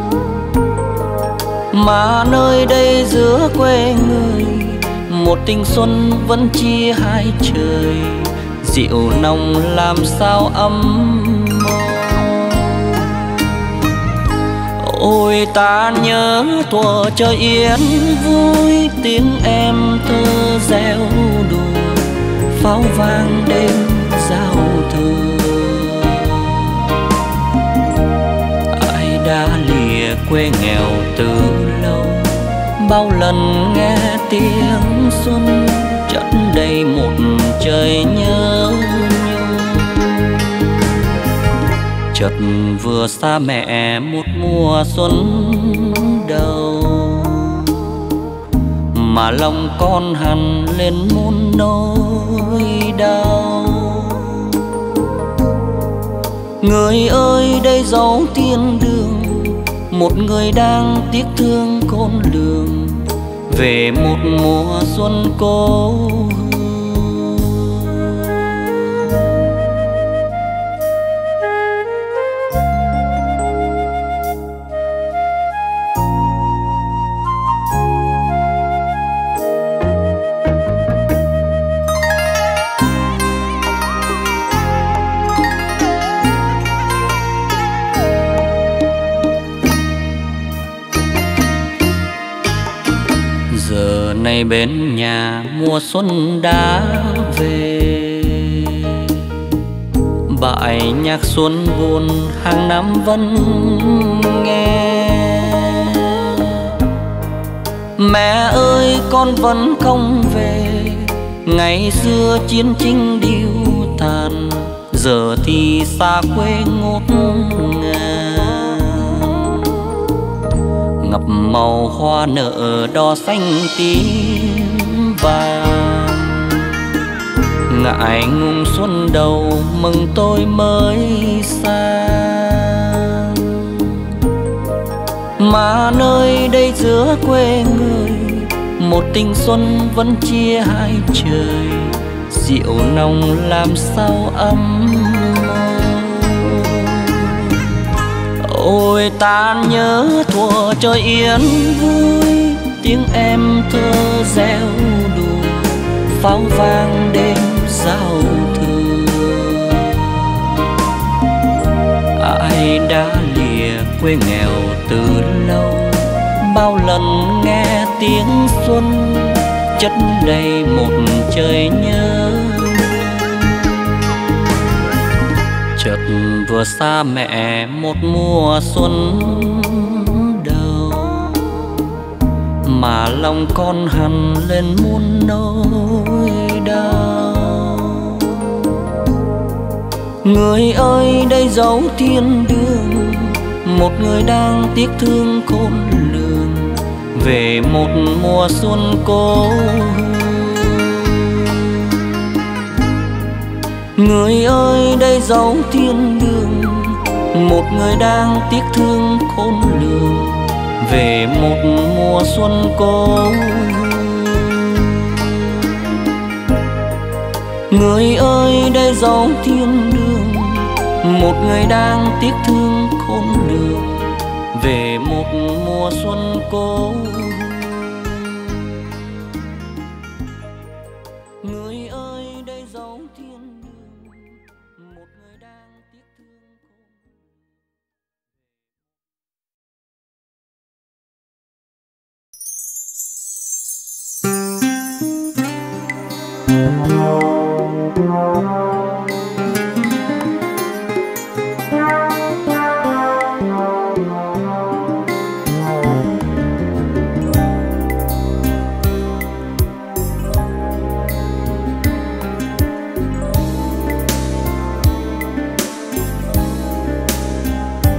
Mà nơi đây giữa quê người, một tình xuân vẫn chia hai trời, rượu nồng làm sao ấm mong. Ôi ta nhớ thuở trời yên vui, tiếng em thơ reo đùa, pháo vang đêm giao thừa. Ai đã lìa quê nghèo từ lâu, bao lần nghe tiếng xuân chất đầy một trời nhớ nhung. Chợt vừa xa mẹ một mùa xuân đầu, mà lòng con hằn lên muôn nỗi đau. Người ơi đây dấu thiên đường, một người đang tiếc thương khôn lường, về một mùa xuân cô hương. Giờ này bên nhà mùa xuân đã về, bài nhạc xuân buồn hàng năm vẫn nghe. Mẹ ơi con vẫn không về, ngày xưa chiến tranh điêu tàn, giờ thì xa quê ngút ngàn. Ngập màu hoa nở đỏ xanh tím vàng, ngại ngùng xuân đầu mừng tôi mới sang. Mà nơi đây giữa quê người, một tình xuân vẫn chia hai trời, rượu nồng làm sao ấm. Ôi ta nhớ thuở trời yên vui, tiếng em thơ reo đùa, pháo vang đêm giao thừa. Ai đã lìa quê nghèo từ lâu, bao lần nghe tiếng xuân chất đầy một trời nhớ. Chợt vừa xa mẹ một mùa xuân đầu, mà lòng con hằn lên muôn nỗi đau. Người ơi đây dấu thiên đường, một người đang tiếc thương khôn lường, về một mùa xuân cô hương. Người ơi đây dấu thiên đường, một người đang tiếc thương khôn lường, về một mùa xuân cô hương. Người ơi đây dấu thiên đường, một người đang tiếc thương khôn lường, về một mùa xuân cô hương. Người ơi đây dấu thiên đường, một người đang tiếc thương khôn.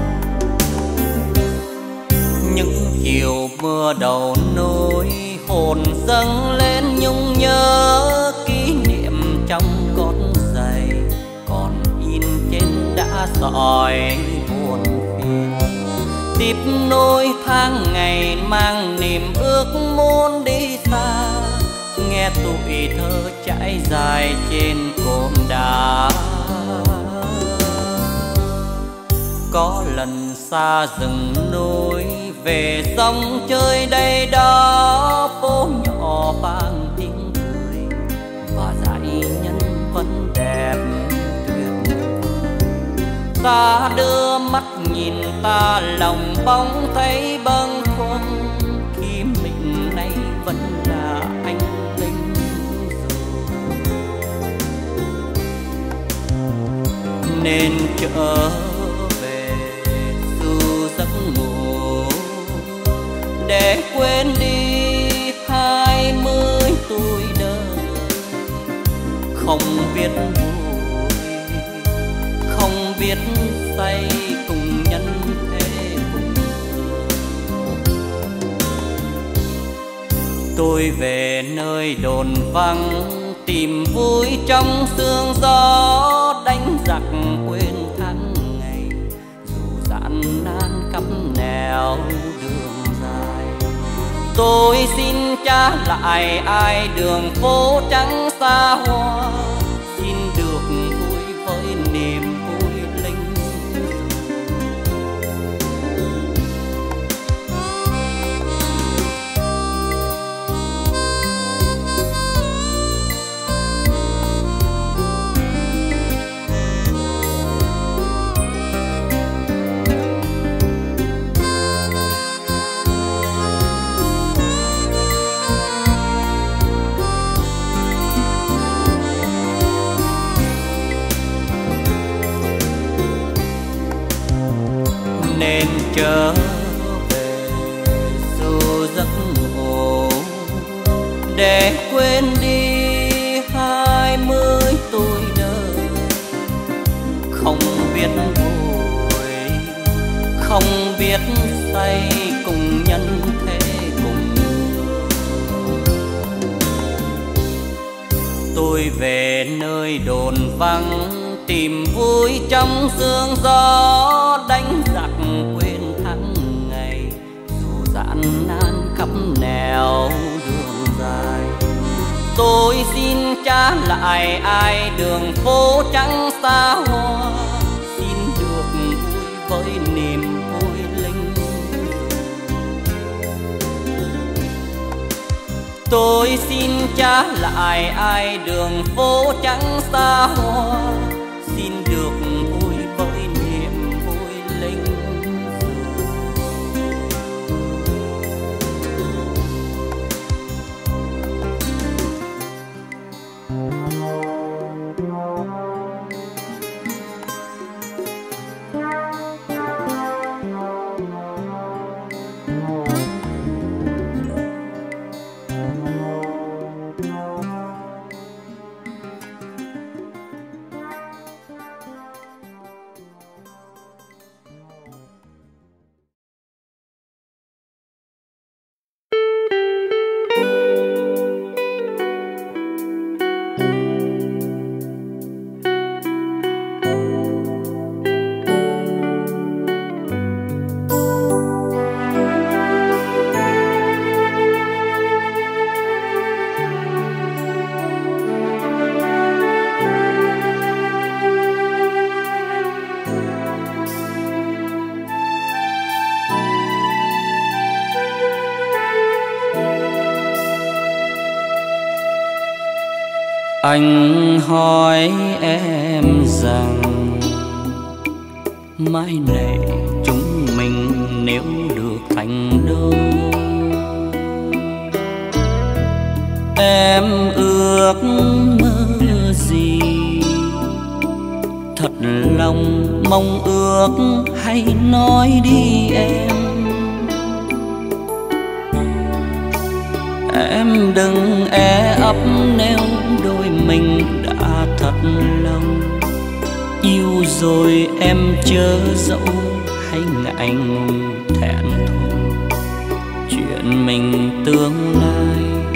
Những chiều mưa đầu nối hồn hồn dâng lên nhung nhớ kỷ niệm trong gót giày còn in trên đá sỏi buồn phiền. Tiếp nối tháng ngày mang niềm ước muốn đi xa, nghe tuổi thơ trải dài trên cồn đá. Có lần xa rừng núi về sông chơi đây đó, phố nhỏ vang tiếng cười và dải nhân vẫn đẹp tuyệt. Ta đưa mắt nhìn ta lòng bóng thấy bâng khuâng, khi mình nay vẫn là anh lính dù. Nên trở về dù giấc ngủ để quên đi 20 tuổi đời, không biết vui không biết say cùng nhân thế cùng tôi về nơi đồn vắng tìm vui trong sương gió, đánh giặc quên tháng ngày dù gian nan khắp nẻo đường dài. Tôi xin trả lại ai đường phố trắng xa hoa, xin được vui với niềm vui linh. Nên trở về dù giấc ngủ để quên đi 20 tuổi đời, không biết vui không biết say cùng nhân thế cùng. Tôi về nơi đồn vắng tìm vui trong sương gió, đánh giặc quên tháng ngày dù gian nan khắp nẻo đường dài. Tôi xin trả lại ai đường phố trắng xa hoa, xin được vui với niềm vui linh. Tôi xin trả lại ai đường phố trắng xa hoa, xin được vui với niềm vui linh. Anh hỏi em rằng mai này chúng mình nếu được thành đôi, em ước mơ gì? Thật lòng mong ước hãy nói đi em. Em đừng e ấp nếu đôi mình đã thật lòng. Yêu rồi em chớ dẫu hay ngại ngùng thẹn thùng, chuyện mình tương lai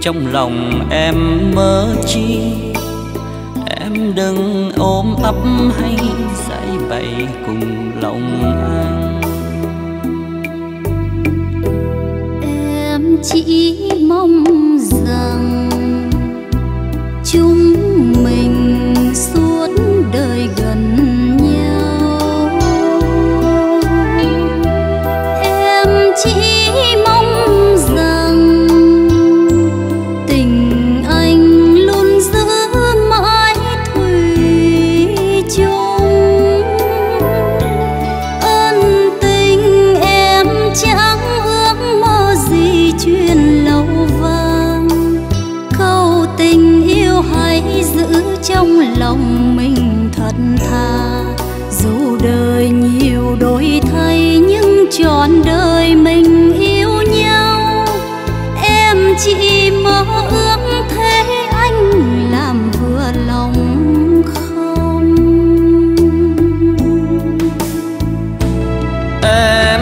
trong lòng em mơ chi. Em đừng ôm ấp hay giải bày cùng lòng anh. Em chỉ mong rằng chúng mình suốt đời gần nhau. Em chỉ mong rằng tình anh luôn giữ mãi thủy chung. Ân tình em chẳng ước mơ gì chuyện lâu vang. Câu tình yêu hãy giữ trong lòng mình thật thà. Dù đời nhiều đổi thay nhưng trọn đời mình yêu nhau. Em chỉ mơ ước thế anh làm vừa lòng không? Em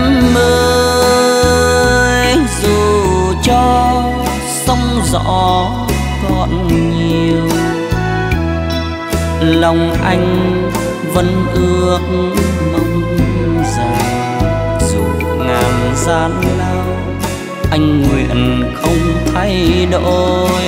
ơi, dù cho sóng gió còn nhiều, lòng anh vẫn ước mong rằng dù ngàn gian lao, anh nguyện không thay đổi.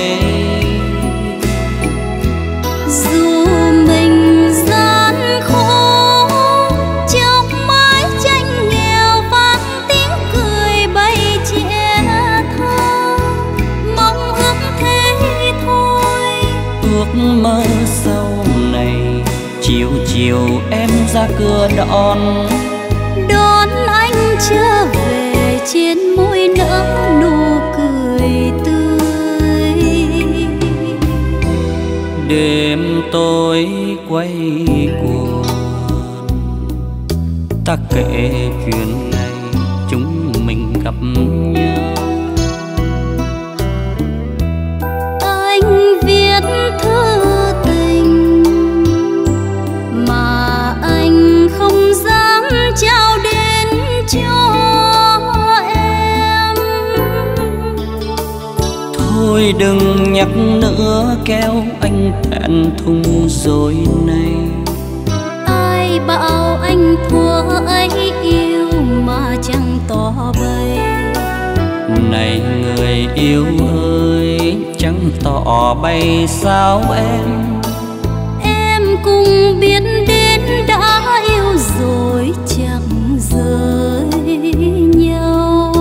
Dù mình gian khổ trong mái tranh nghèo vang tiếng cười bay trẻ thơ, mong ước thế thôi. Ước mơ sau này chiều chiều em ra cửa đón anh trở về, trên môi nở nụ cười tươi. Đêm tối quay cuồng ta kể chuyện ngày chúng mình gặp nhau. Anh viết thư tình mà anh không dám trao đến cho em. Thôi đừng nhắc nữa kéo anh thẹn thùng rồi này. Ai bảo anh thua ấy yêu mà chẳng tỏ bày. Này người yêu ơi, chẳng tỏ bày sao em. Em cũng biết đến đã yêu rồi chẳng rời nhau.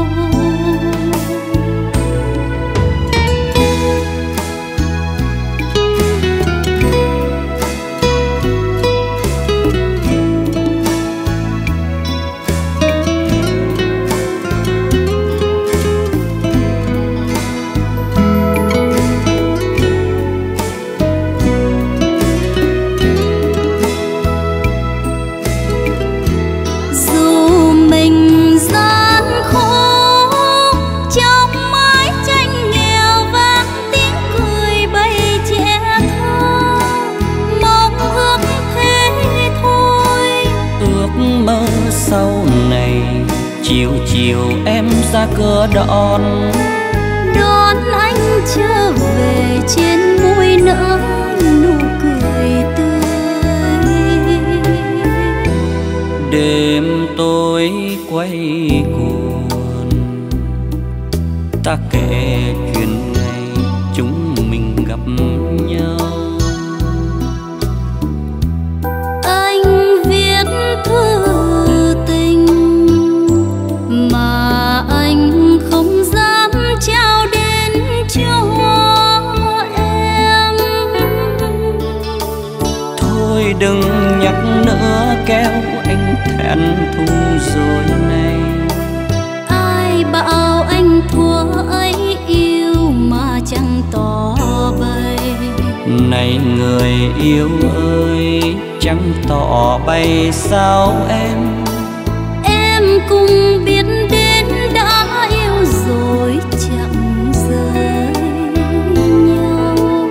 Sau này chiều chiều em ra cửa đón anh trở về, trên môi nở nụ cười tươi. Đêm tối quay cuồng ta kể chuyện ngày chúng mình gặp nhau. Anh viết thư tình mà anh không dám trao đến cho em. Thôi đừng nhắc nữa kéo anh thẹn thùng rồi này. Ai bảo anh thua ấy yêu mà chẳng tỏ bày. Này người yêu ơi, chẳng tỏ bày sao em. Em cũng biết đến đã yêu rồi chẳng rời nhau.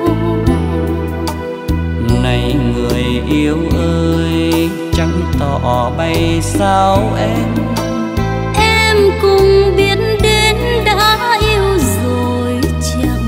Này người yêu ơi, chẳng tỏ bày sao em. Em cũng biết đến đã yêu rồi chẳng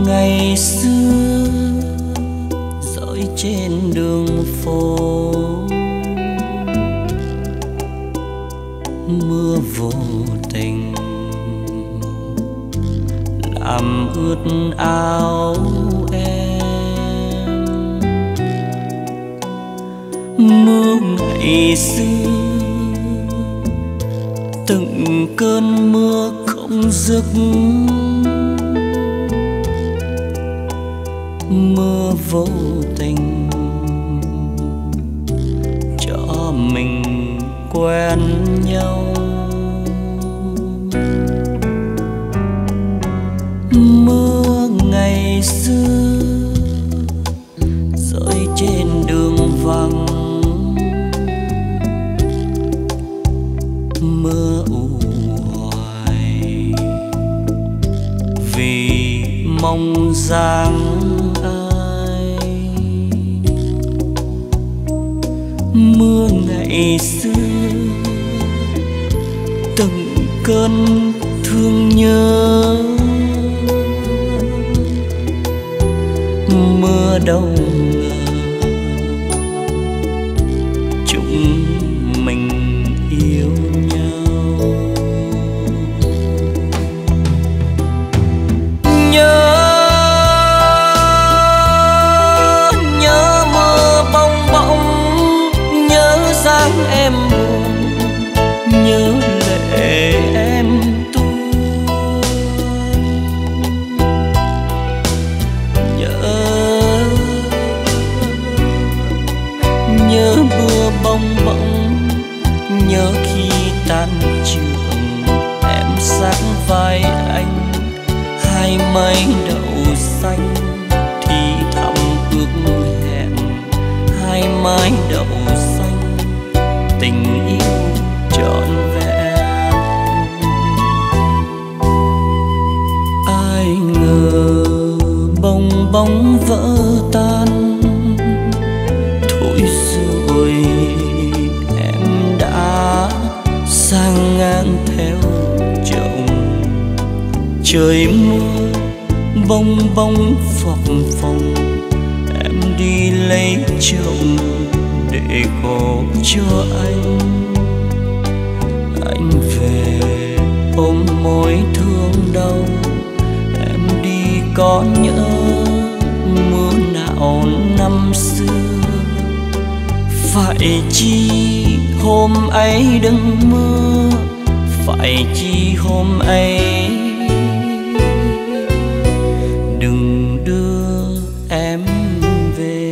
ngày xưa dõi trên đường phố, mưa vô tình làm ướt áo em. Mưa ngày xưa từng cơn mưa không dứt, mưa vô tình cho mình quen nhau. Mưa ngày xưa rơi trên đường vắng, mưa u hoài vì mong dáng ai. Mưa ngày xưa từng cơn thương nhớ, mưa đâu ngờ chúng mình yêu nhau. Nhớ mưa bong bóng, nhớ dáng em buồn, nhớ lệ em tuôn. Nhớ mưa bong bóng, nhớ khi tan trường em sát vai anh, hai mái đậu xanh thì thầm ước hẹn. Hai mái đậu xanh tình yêu trọn vẹn. Ai ngờ bong bóng vỡ tan, thôi rồi em đã sang ngang theo chồng. Trời mưa bong bóng phập phồng, em đi lấy chồng để khổ cho anh. Anh về ôm mối thương đau, em đi có nhớ mưa nào năm xưa. Phải chi hôm ấy đừng mưa, phải chi hôm ấy đừng đưa em về.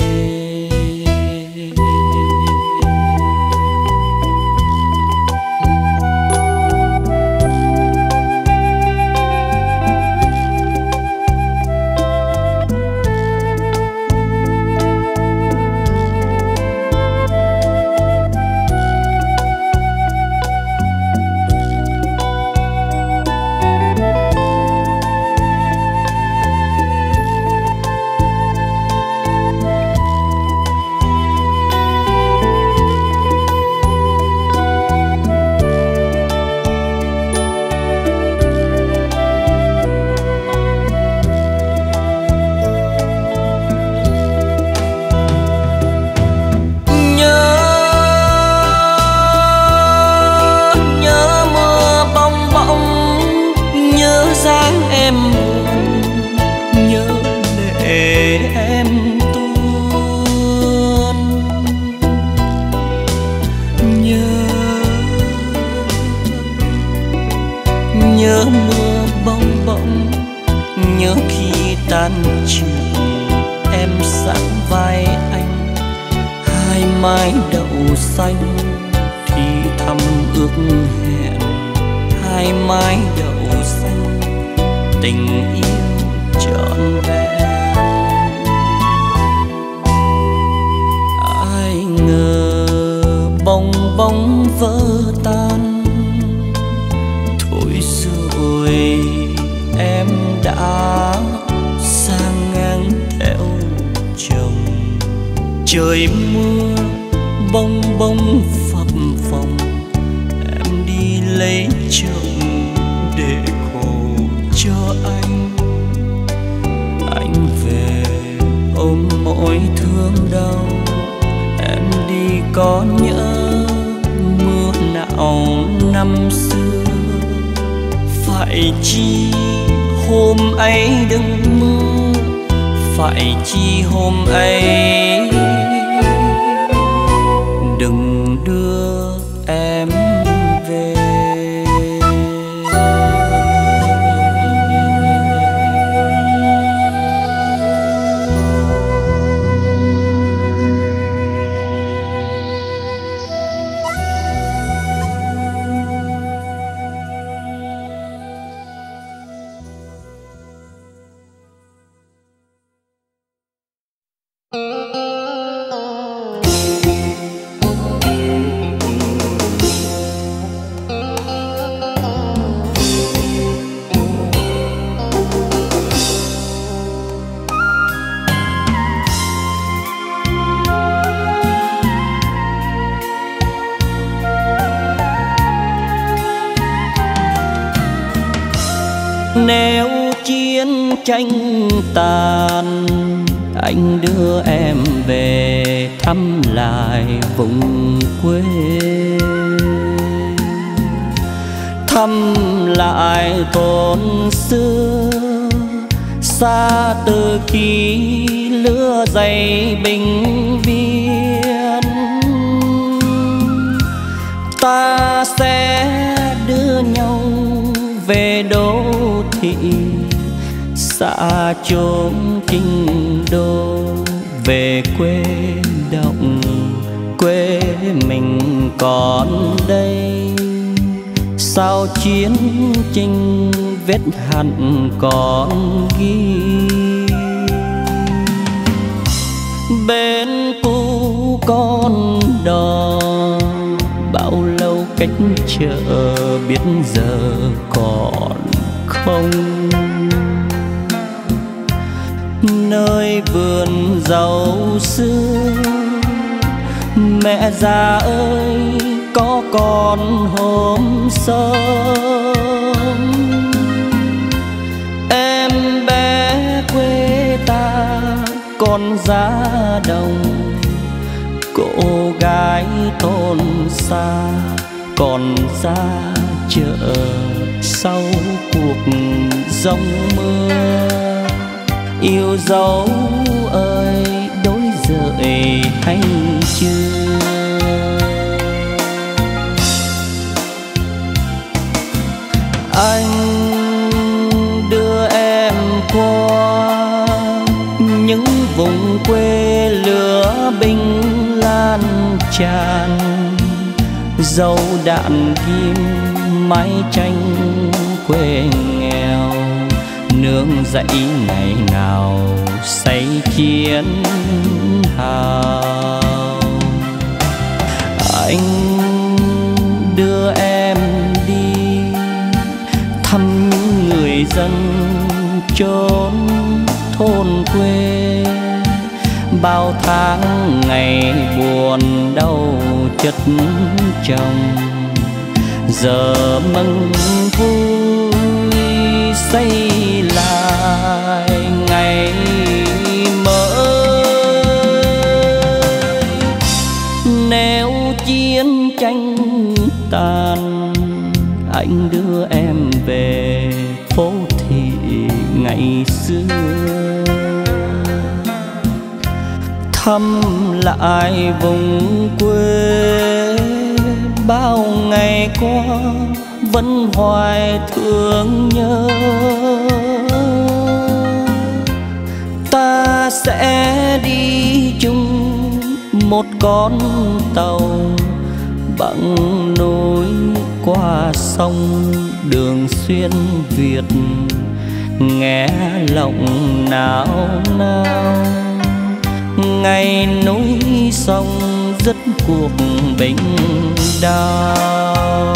Nhớ mưa bong bóng, nhớ khi tan trường em sát vai anh. Hai mái đậu xanh thì thầm ước hẹn. Hai mái đậu xanh tình yêu trọn vẹn. Ai ngờ bong bóng vỡ tan, rồi em đã sang ngang theo chồng. Trời mưa bong bóng phập phồng, em đi lấy chồng để khổ cho anh. ôi thương đau em đi có nhớ mưa nào năm xưa. Phải chi hôm ấy đừng mưa, phải chi hôm ấy đừng đưa em về. Nếu chiến tranh tàn, anh đưa em về thăm lại vùng quê, thăm lại thôn xưa xa từ khi lửa dày Bình Viên. Ta sẽ đưa nhau về đô thị xa chốn kinh đô, về quê động quê mình còn đây. Sao chiến tranh vết hằn còn ghi, bên cũ con đò bao lâu cách chờ biết giờ còn không. Nơi vườn rau xưa mẹ già ơi có còn hôm sớm. Em bé quê ta còn ra đồng, cô gái thôn xa còn ra chợ sau cuộc giông mưa. Yêu dấu ơi đối rời hay chưa? Anh đưa em qua những vùng quê lửa binh lan tràn, dầu đạn ghim mái tranh quê nghèo, nương dãy ngày nào say chiến hào. Anh đưa em đi thăm những người dân chốn thôn quê, bao tháng ngày buồn đau chất chồng, giờ mừng vui xây lại ngày mới. Nếu chiến tranh tàn, anh đưa em về phố thị ngày xưa, thăm lại vùng quê bao ngày qua vẫn hoài thương nhớ. Ta sẽ đi chung một con tàu bằng núi qua sông, đường xuyên Việt nghe lòng nao nao. Ngày núi sông dứt cuộc bình đao.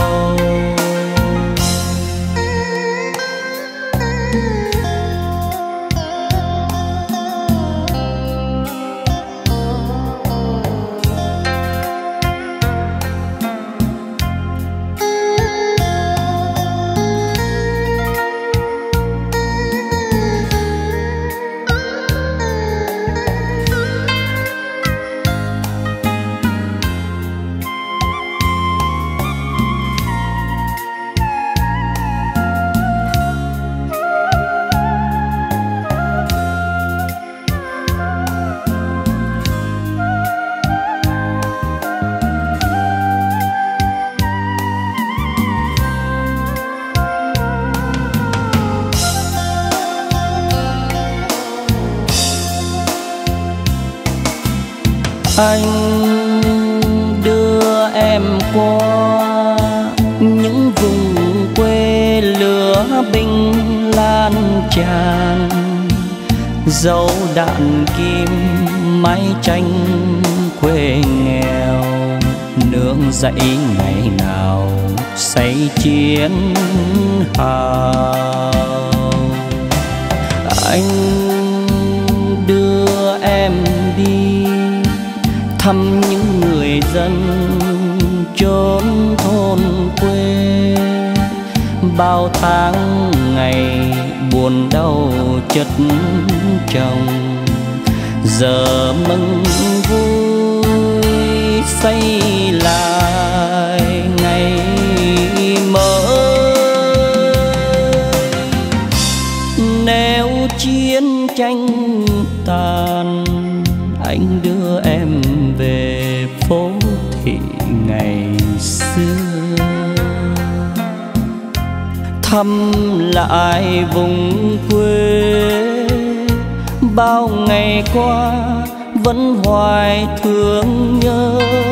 Anh đưa em qua những vùng quê lửa binh lan tràn, dấu đạn kim mái tranh quê nghèo, nương dậy ngày nào say chiến hào. Anh đưa em đi thăm những người dân chốn thôn quê, bao tháng ngày buồn đau chất chồng, giờ mừng vui xây lại ngày mới. Nếu chiến tranh tàn, anh đưa em về phố thị ngày xưa, thăm lại vùng quê bao ngày qua vẫn hoài thương nhớ.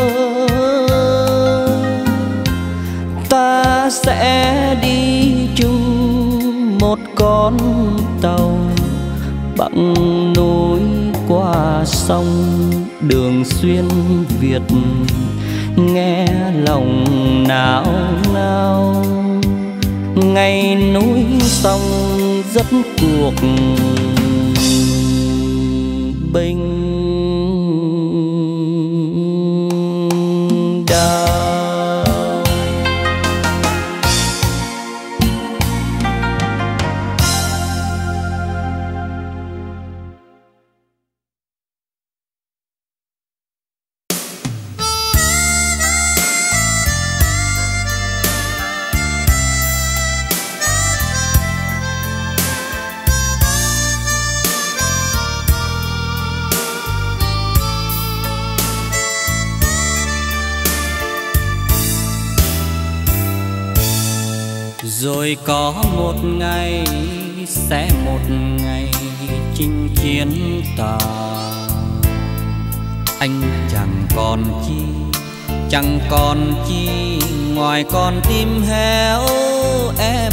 Ta sẽ đi chung một con tàu bằng núi qua sông, đường xuyên Việt nghe lòng nao nao. Ngày núi sông rất cuộc bình đào. Rồi có một ngày sẽ một ngày chinh chiến tàn, anh chẳng còn chi ngoài con tim héo em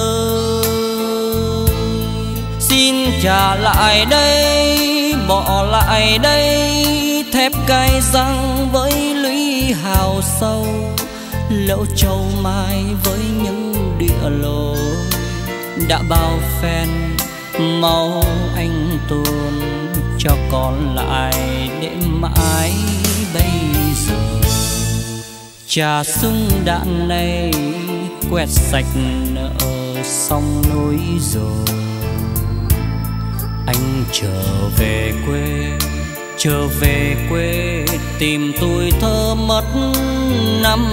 ơi. Xin trả lại đây, bỏ lại đây thép gai răng với lũy hào sâu, lẫu châu mai với những địa lối đã bao phen máu anh tuôn cho còn lại để mãi bây giờ. Trà súng đạn này quét sạch nợ sông núi rồi, anh trở về quê tìm tuổi thơ mất năm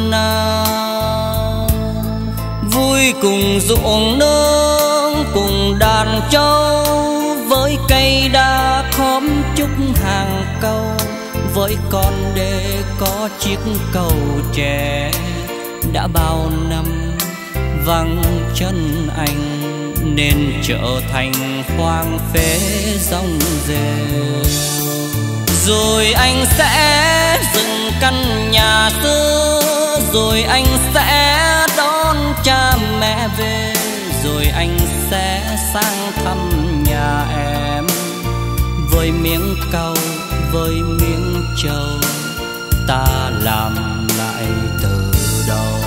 nào. Vui cùng ruộng nương cùng đàn trâu, với cây đa khóm chúc hàng câu, với con đê có chiếc cầu tre. Đã bao năm vắng chân anh nên trở thành hoang phế rong rêu. Rồi anh sẽ dựng căn nhà xưa, rồi anh sẽ đón cha mẹ về, rồi anh sẽ sang thăm nhà em. Với miếng cau, với miếng trầu, ta làm lại từ đầu.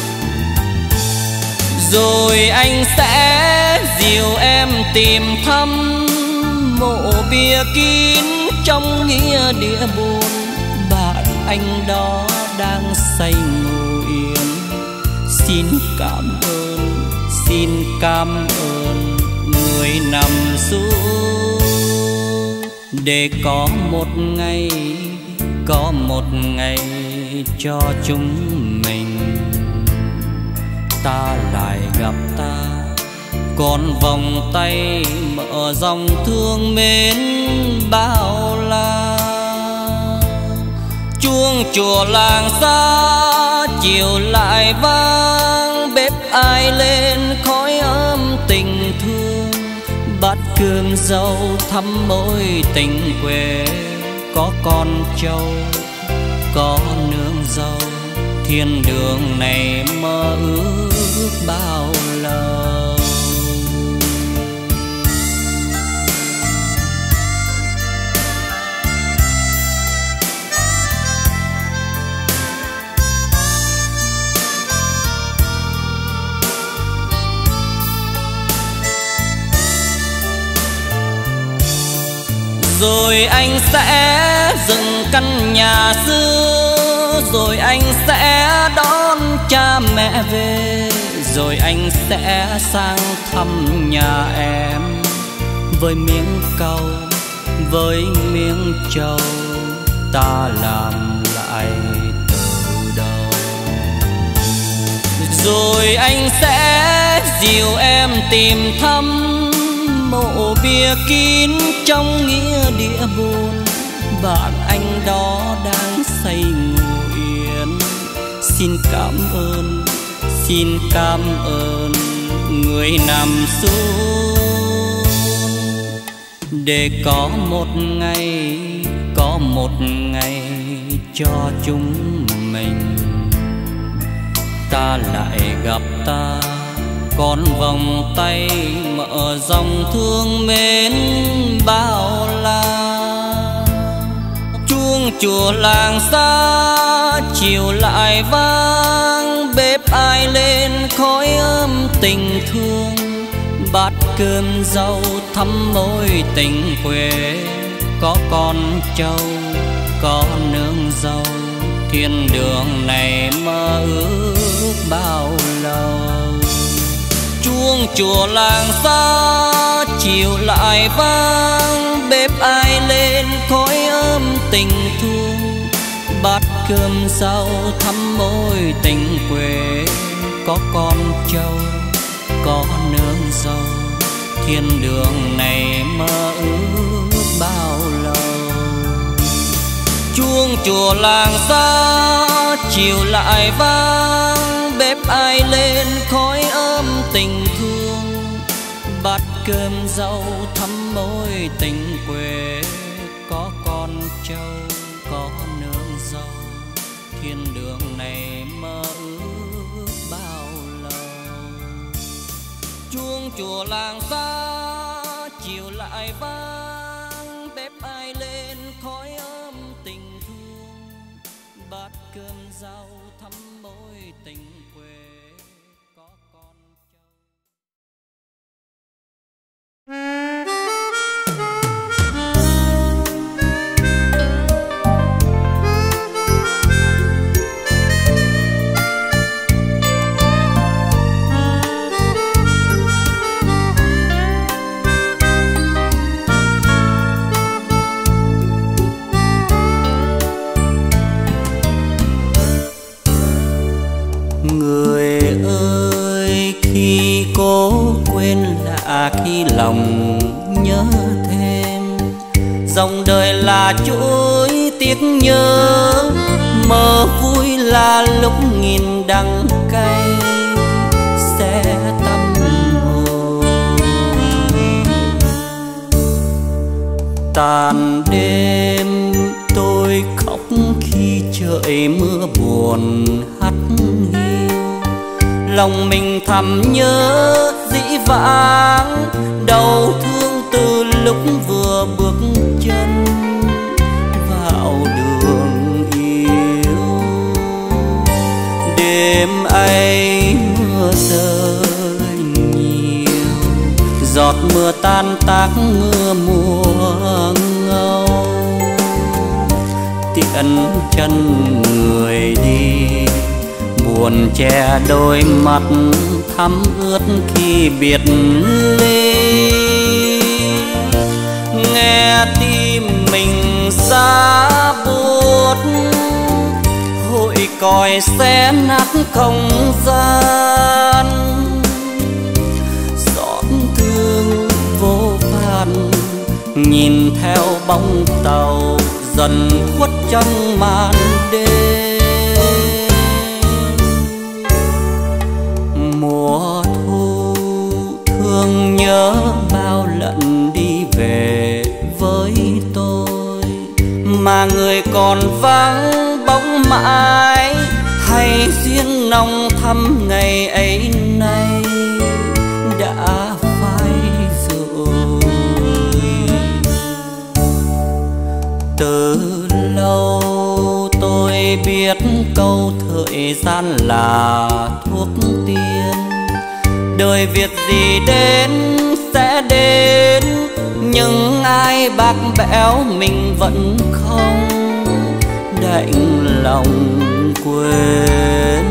Rồi anh sẽ dìu em tìm thăm mộ bia kín trong nghĩa địa buồn. Bạn anh đó đang say ngủ yên. Xin cảm ơn người nằm xuống, để có một ngày cho chúng mình ta lại gặp ta, còn vòng tay mở dòng thương mến bao la. Chuông chùa làng xa chiều lại vang, bếp ai lên khói ấm tình thương. Bát cơm dâu thắm mối tình quê, có con trâu, có nương dâu. Thiên đường này mơ ước bao lâu. Rồi anh sẽ dựng căn nhà xưa, rồi anh sẽ đón cha mẹ về, rồi anh sẽ sang thăm nhà em. Với miếng cau, với miếng trầu, ta làm lại từ đầu. Rồi anh sẽ dìu em tìm thăm mộ bia kín trong nghĩa địa buồn. Bạn anh đó đang say ngủ yên. Xin cảm ơn người nằm xuống. Để có một ngày cho chúng mình, ta lại gặp ta. Con vòng tay mở dòng thương mến bao la. Chuông chùa làng xa chiều lại vang, bếp ai lên khói ấm tình thương. Bát cơm rau thắm môi tình quê, có con trâu, có nương dâu. Thiên đường này mơ ước bao lâu. Chuông chùa làng xa chiều lại vang, bếp ai lên khói ấm tình thương. Bát cơm rau thắm môi tình quê, có con trâu, có nương dâu. Thiên đường này mơ ước bao lâu. Chuông chùa làng xa chiều lại vang, bếp ai lên khói ấm tình thương. Bát cơm rau thắm môi tình quê, có con trâu, có nương dâu. Thiên đường này mơ ước bao lâu. Chuông chùa làng xa chiều lại vang, bếp ai lên khói ấm tình thương. Bát cơm rau thắm môi tình quê, có con trâu. Người ơi, khi cố quên lạ, khi lòng nhớ thêm, dòng đời là chuỗi tiếc nhớ. Mơ vui là lúc nghìn đắng cay sẽ tâm hồn. Tàn đêm tôi khóc khi trời mưa buồn hắt hiu. Lòng mình thầm nhớ dĩ vãng, đau thương từ lúc vừa bước chân vào đường yêu. Đêm ấy mưa rơi nhiều, giọt mưa tan tác mưa mùa ngâu. Tiễn chân người đi, buồn che đôi mắt thắm ướt khi biệt ly. Nghe tim mình xa buốt, hội còi xé nát không gian. Xót thương vô vàn, nhìn theo bóng tàu dần khuất trong màn đêm. Mùa thu thương nhớ bao lần đi về với tôi, người còn vắng bóng mãi, hay duyên nồng thắm ngày ấy nay đã phai rồi. Từ lâu tôi biết câu thời gian là thuốc tiên, đời việc gì đến sẽ đến, nhưng ai bạc bẽo mình vẫn không đành lòng quên.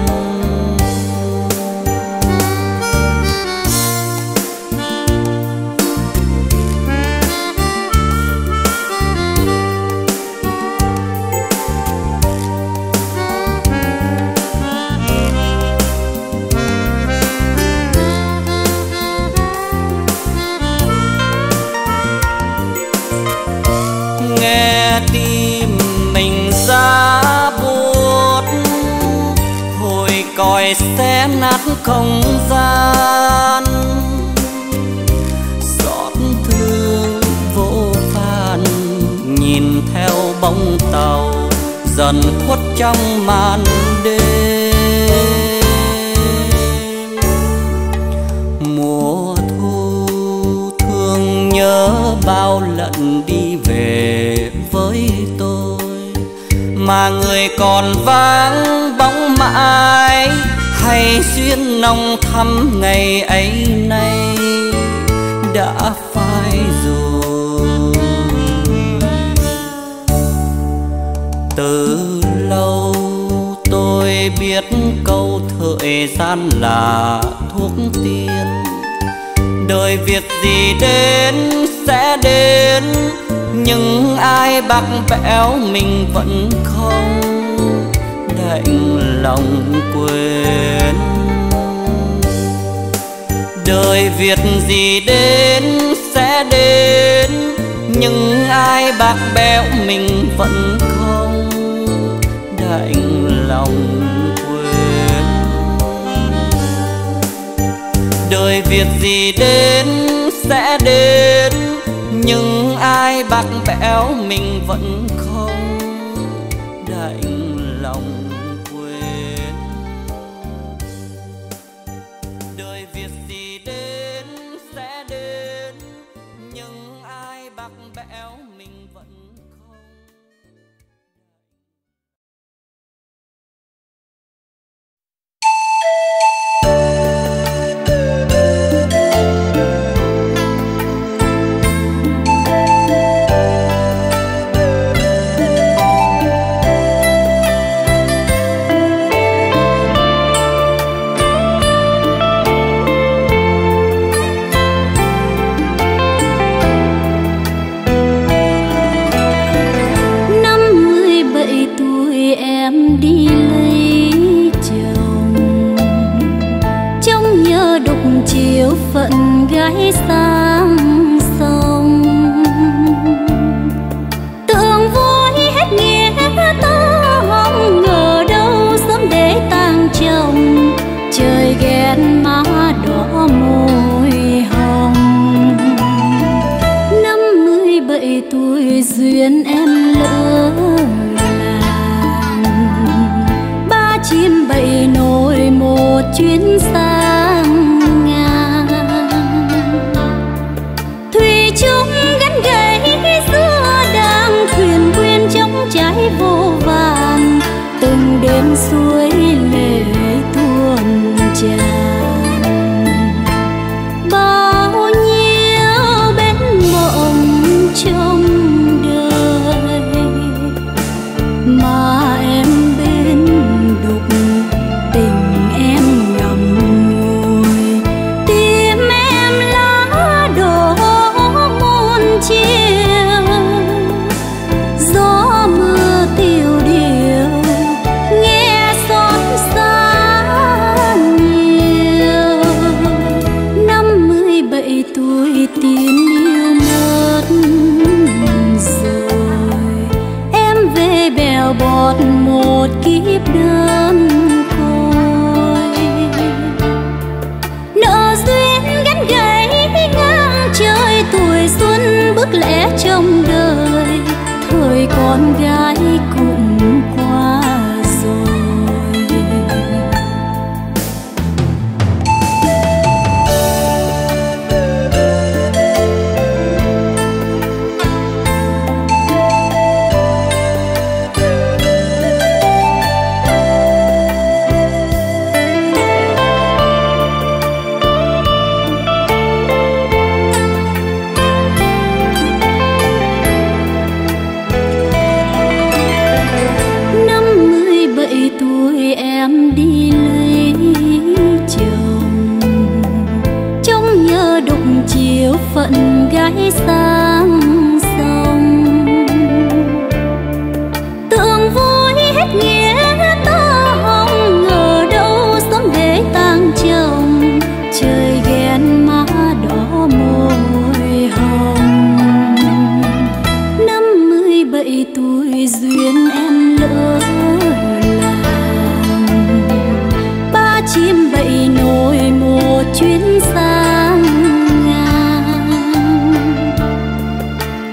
Nghe tim mình ra buốt, hồi còi xé nát không gian, xót thương vô vàn nhìn theo bóng tàu dần khuất trong màn đêm. Mùa thu thương nhớ bao lần đi về với tôi, mà người còn vắng bóng mãi, hay duyên nồng thắm ngày ấy nay đã phai rồi. Từ lâu tôi biết câu thời gian là thuốc tiên, đời việc gì đến sẽ đến, nhưng ai bạc bẽo mình vẫn không đành lòng quên. Đời việc gì đến sẽ đến, nhưng ai bạc bẽo mình vẫn không đành lòng quên. Đời việc gì đến sẽ đến, nhưng ai bạc bẽo mình vẫn không đành lòng quên. Đời việc gì đến sẽ đến, nhưng ai bạc bẽo mình vẫn không. phận gái sang sông, tưởng vui hết nghĩa ta không ngờ đâu sớm để tang chồng. Trời ghen má đỏ môi hồng, 57 tuổi duyên em lỡ làng, 3 chim bậy nổi một chuyến sang ngang. Thủy chung gắn gầy xưa đang thuyền quyên trong trái vô vàn, từng đêm suối lệ tuôn tràn. Bao nhiêu bến mộng trong đời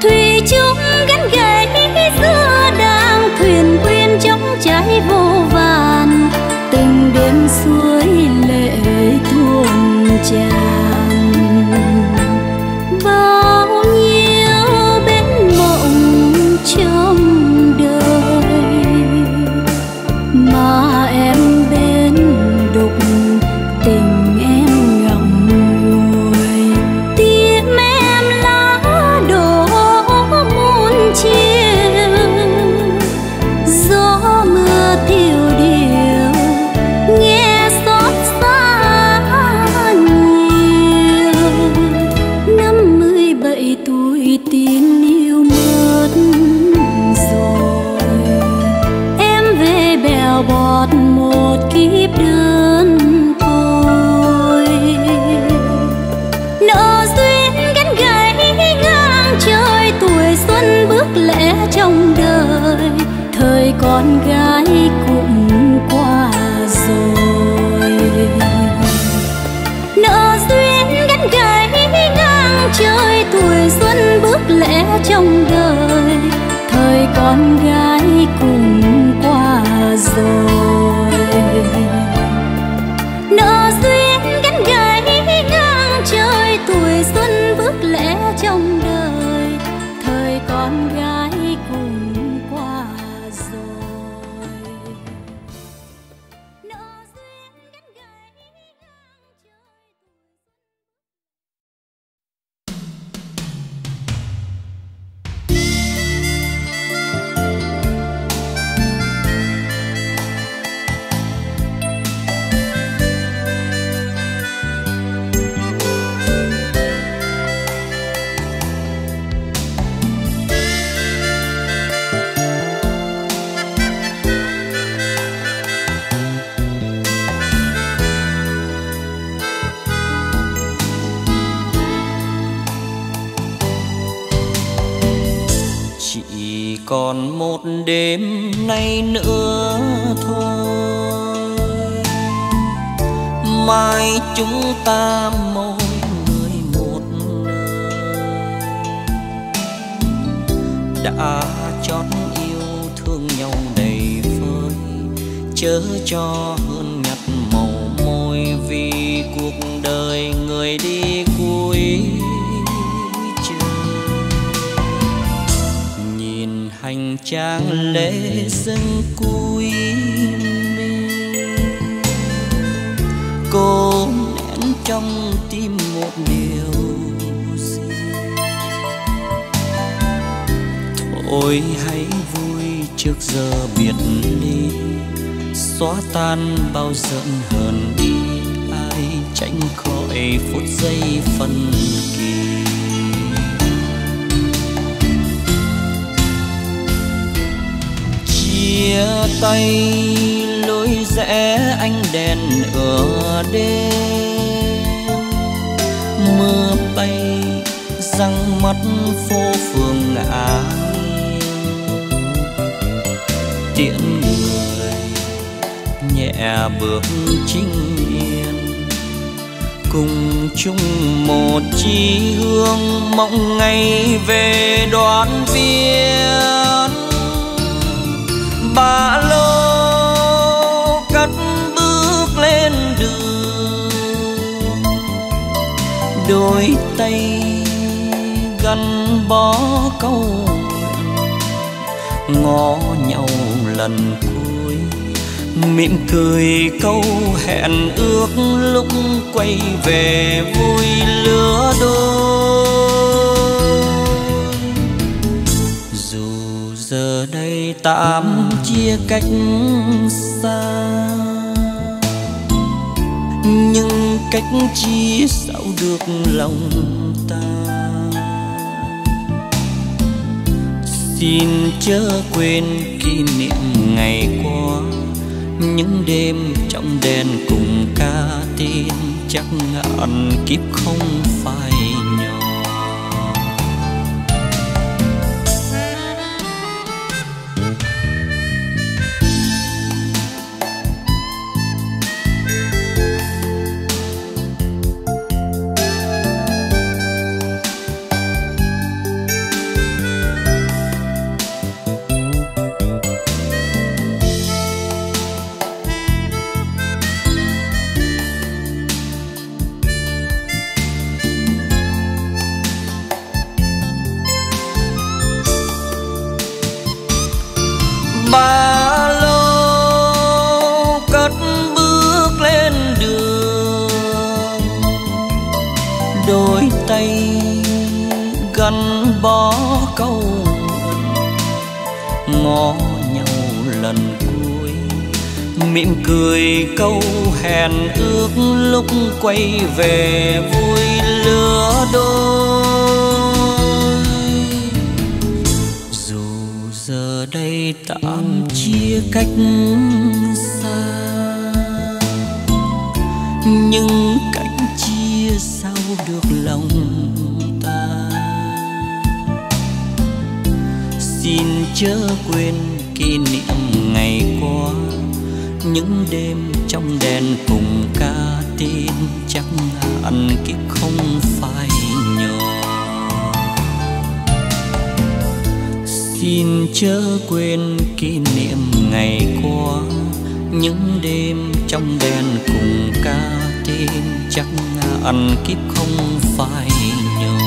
thủy chung gắn gầy giữa đang thuyền quyên trong trái vô vàn, từng đêm suối lệ tuôn tràn. Bao nhiêu bến mộng trong đời mà em bên đục tình em ngậm ngùi, tim em lá đổ muôn chiều, gió mưa thiêu điều nghe xót xa nhiều. 57 tuổi tình yêu mất rồi, em về bèo bọt một kiếp đơn côi. Nợ duyên gắn gầy ngang trời, tuổi xuân bước lẽ trong đời, thời con gái cũng qua rồi. Nợ duyên gắn gầy ngang trời, tuổi xuân bước lẽ trong đời, thời con gái cũng qua rồi. Nợ duyên gắn gầy ngang trời, tuổi xuân bước lẽ trong đời, thời con gái cũng qua rồi. Nợ duyên gắn gầy ngang trời. Chỉ còn một đêm nay nữa thôi, mai chúng ta mỗi người một nơi. Đã chót yêu thương nhau đầy vơi, chớ cho hơn nhặt màu môi, vì cuộc đời người đi cuối hành trang lễ dâng cuối mình. Cô nén trong tim một điều gì, thôi hãy vui trước giờ biệt ly, xóa tan bao giận hờn đi, ai tránh khỏi phút giây phân kỳ. Chia tay lối rẽ ánh đèn ở đêm, mưa bay răng mắt phố phường ngả nghiêng. Tiễn người nhẹ bước chính yên, cùng chung một chí hướng, mong ngày về đoàn viên. Ba lô cất bước lên đường, đôi tay gắn bó câu ngó nhau lần cuối, mỉm cười câu hẹn ước lúc quay về vui lứa đôi. Dù giờ đây tạm chia cách xa, nhưng cách chia sao được lòng ta. Xin chớ quên kỷ niệm ngày qua, những đêm trong đèn cùng ca tin, chắc ngàn kiếp không phải nhỏ. gắn bó câu ngó nhau lần cuối, mỉm cười câu hẹn ước lúc quay về vui lứa đôi. Dù giờ đây tạm chia cách xa, nhưng cách chia sao được lòng ta. Xin chớ quên kỷ niệm ngày qua, những đêm trong đèn cùng ca tin chắc hẳn kiếp không phải nhỏ. Xin chớ quên kỷ niệm ngày qua, những đêm trong đèn cùng ca tin chắc hẳn kiếp không phải nhỏ.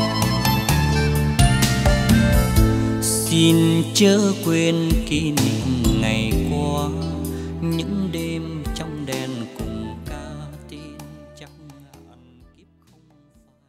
Xin chớ quên kỷ niệm ngày qua, những đêm trong đèn cùng ca tin chắc hẳn kiếp không phải.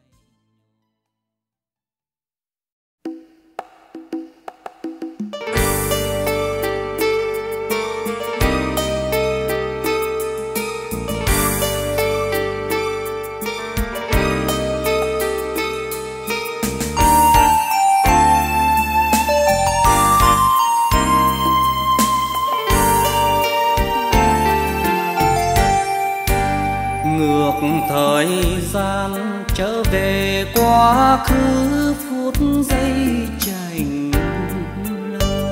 Thời gian trở về quá khứ phút giây chạnh lâu,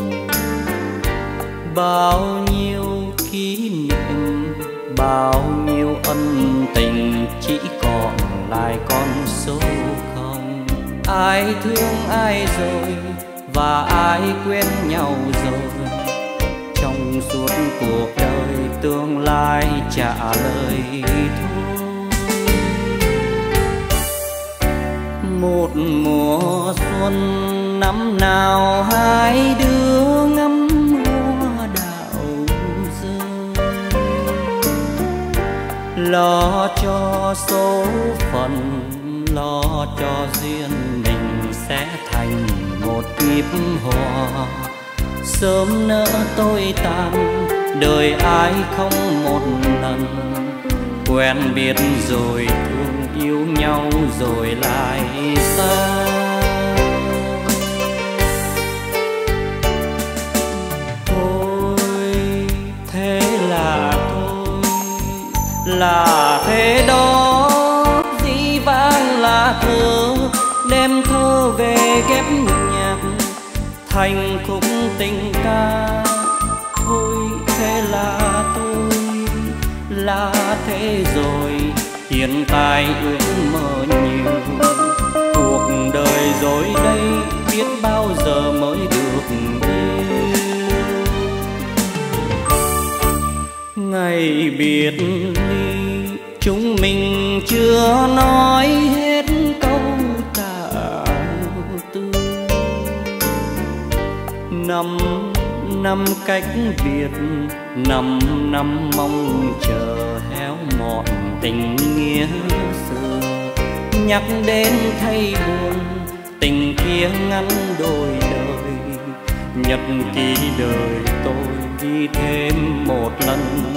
bao nhiêu kỷ niệm, bao nhiêu ân tình chỉ còn lại con số không. Ai thương ai rồi và ai quên nhau rồi, trong suốt cuộc đời tương lai trả lời thôi. Một mùa xuân năm nào hai đứa ngắm hoa đào rơi, lo cho số phận, lo cho duyên mình sẽ thành một kiếp hoa. Sớm nỡ tôi tàn, đời ai không một lần, quen biết rồi thương yêu nhau rồi lại xa. Thôi thế là thôi, là thế đó, dĩ vãng là thơ, đem thơ về ghép nhạc thành khúc tình ca. Thôi thế là tôi, là thế rồi, hiện tại ước mơ nhiều. Cuộc đời rồi đây biết bao giờ mới được yêu. Ngày biệt ly chúng mình chưa nói hết câu tạ tư. Năm năm cách biệt, năm năm mong chờ héo mòn tình nghĩa xưa. Nhắc đến thấy buồn, tình kia ngắn đôi đời. Nhật ký đời tôi ghi thêm một lần.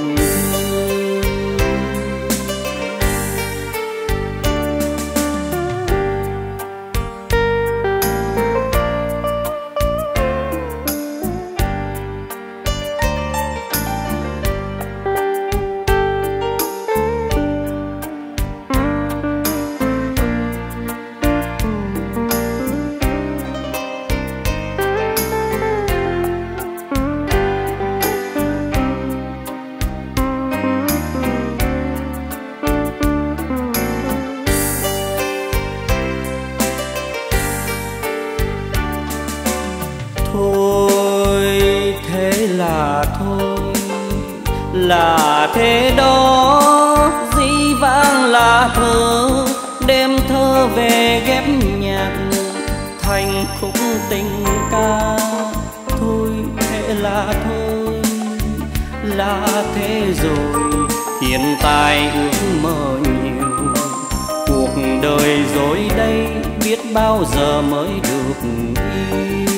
Là thế đó, dĩ vãng là thơ, đem thơ về ghép nhạc thành khúc tình ca. Thôi thế là thôi, là thế rồi, hiện tại ước mơ nhiều. Cuộc đời rồi đây biết bao giờ mới được yêu.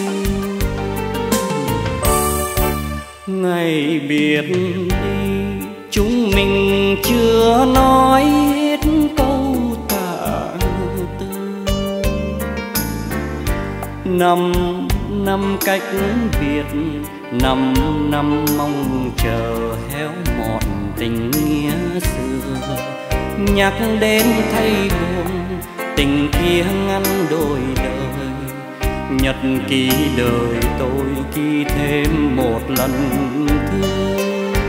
Ngày biệt đi chúng mình chưa nói hết câu tạ tư. Năm cách biệt, 5 năm mong chờ héo mòn tình nghĩa xưa. Nhắc đến thay buồn tình kia ngăn đôi đời, nhật ký đời tôi ghi thêm một lần thương.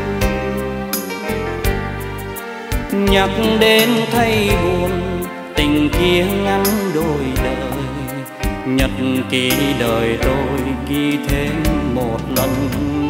Nhắc đến thay buồn tình kia ngăn đôi đời, nhật ký đời tôi ghi thêm một lần thương.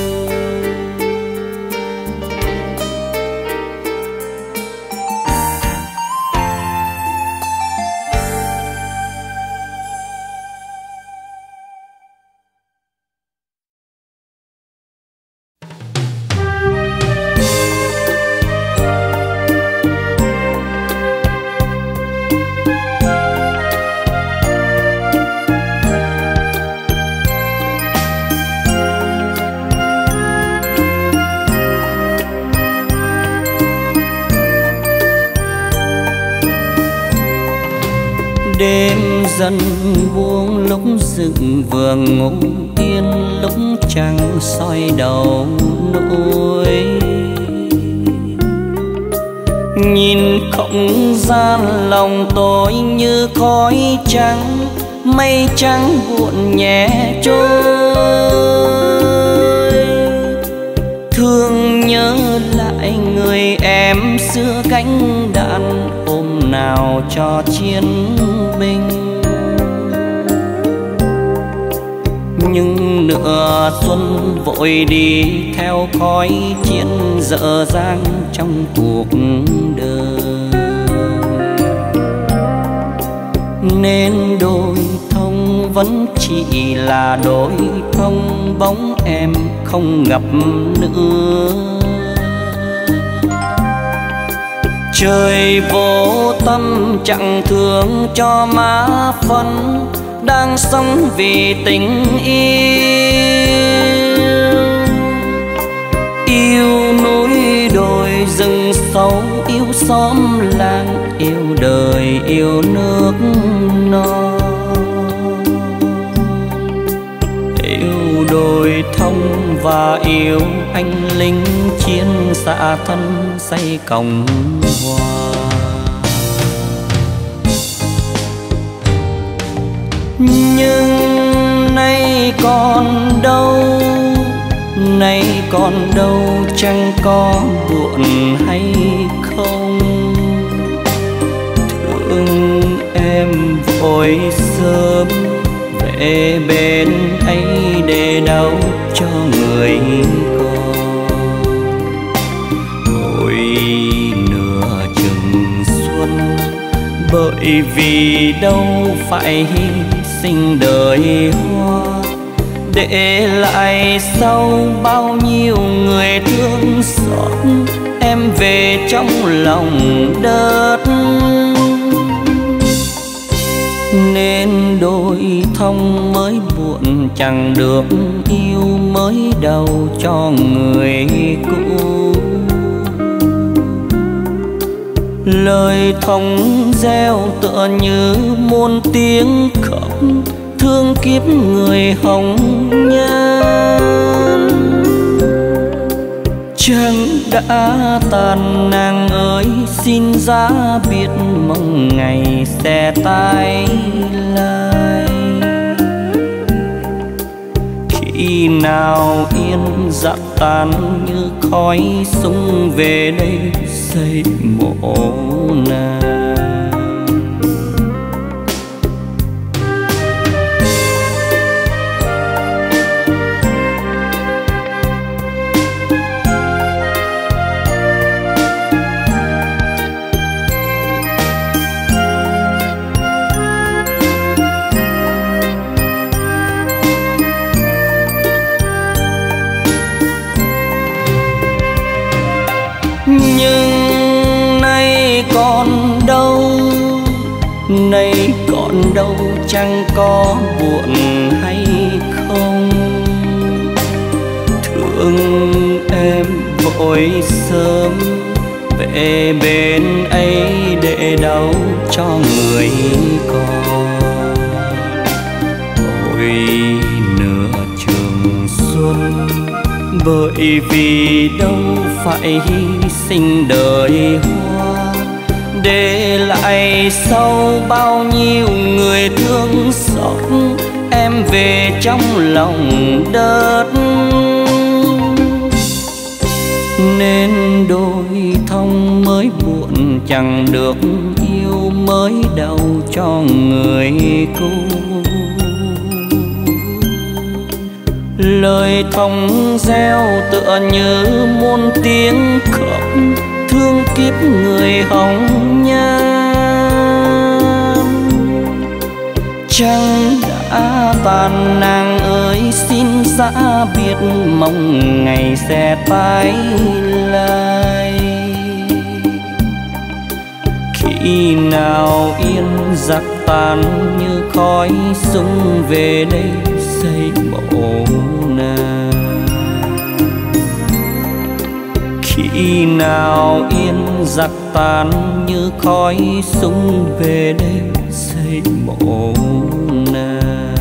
Đêm dần buông lúc dựng vườn ngủ yên, lúc trăng soi đầu nỗi. Nhìn không gian lòng tôi như khói trắng, mây trắng buồn nhẹ trôi. Thương nhớ lại người em xưa cánh đàn, ôm nào cho chiến binh. Nhưng nửa xuân vội đi theo khói chiến dở dang trong cuộc đời. Nên đôi thông vẫn chỉ là đôi thông, bóng em không gặp nữa. Trời vô tâm chẳng thương cho má phân, đang sống vì tình yêu. Yêu núi đồi rừng sâu, yêu xóm làng, yêu đời yêu nước non. Yêu đồi thông và yêu anh lính chiến xa thân xây cổng hoa. Nhưng nay còn đâu, nay còn đâu, chẳng có buồn hay không. Thương em vội sớm về bên ấy để đau cho người con. Hồi nửa chừng xuân, bởi vì đâu phải sinh đời hoa, để lại sau bao nhiêu người thương xót em về trong lòng đất. Nên đôi thông mới buồn chẳng được yêu mới đầu cho người cũ. Lời thông reo tựa như muôn tiếng khóc, thương kiếp người hồng nhan. Trăng đã tàn nàng ơi, xin giá biệt mong ngày sẽ tái lại. Khi nào yên dạt tan như khói súng về đây xây mộ nàng. Nhưng nay còn đâu, nay còn ngọn đâu chẳng có buồn hay không. Thương em vội sớm về bên ấy để đau cho người còn. Ôi nửa trường xuân bởi vì đâu phải hy sinh đời hoa, để lại sau bao nhiêu người thương xót em về trong lòng đất. Nên đôi thông mới buồn chẳng được yêu, mới đau cho người cũ. Lời thông reo tựa như muôn tiếng khóc thương kiếp người hồng nhan. Trăng đã tàn nàng ơi xin giã biệt, mong ngày sẽ tái lại. Khi nào yên giặc tàn như khói súng về đây xây mộ nàng. Khi nào yên giặc tàn như khói súng về đây xây mộ nàng.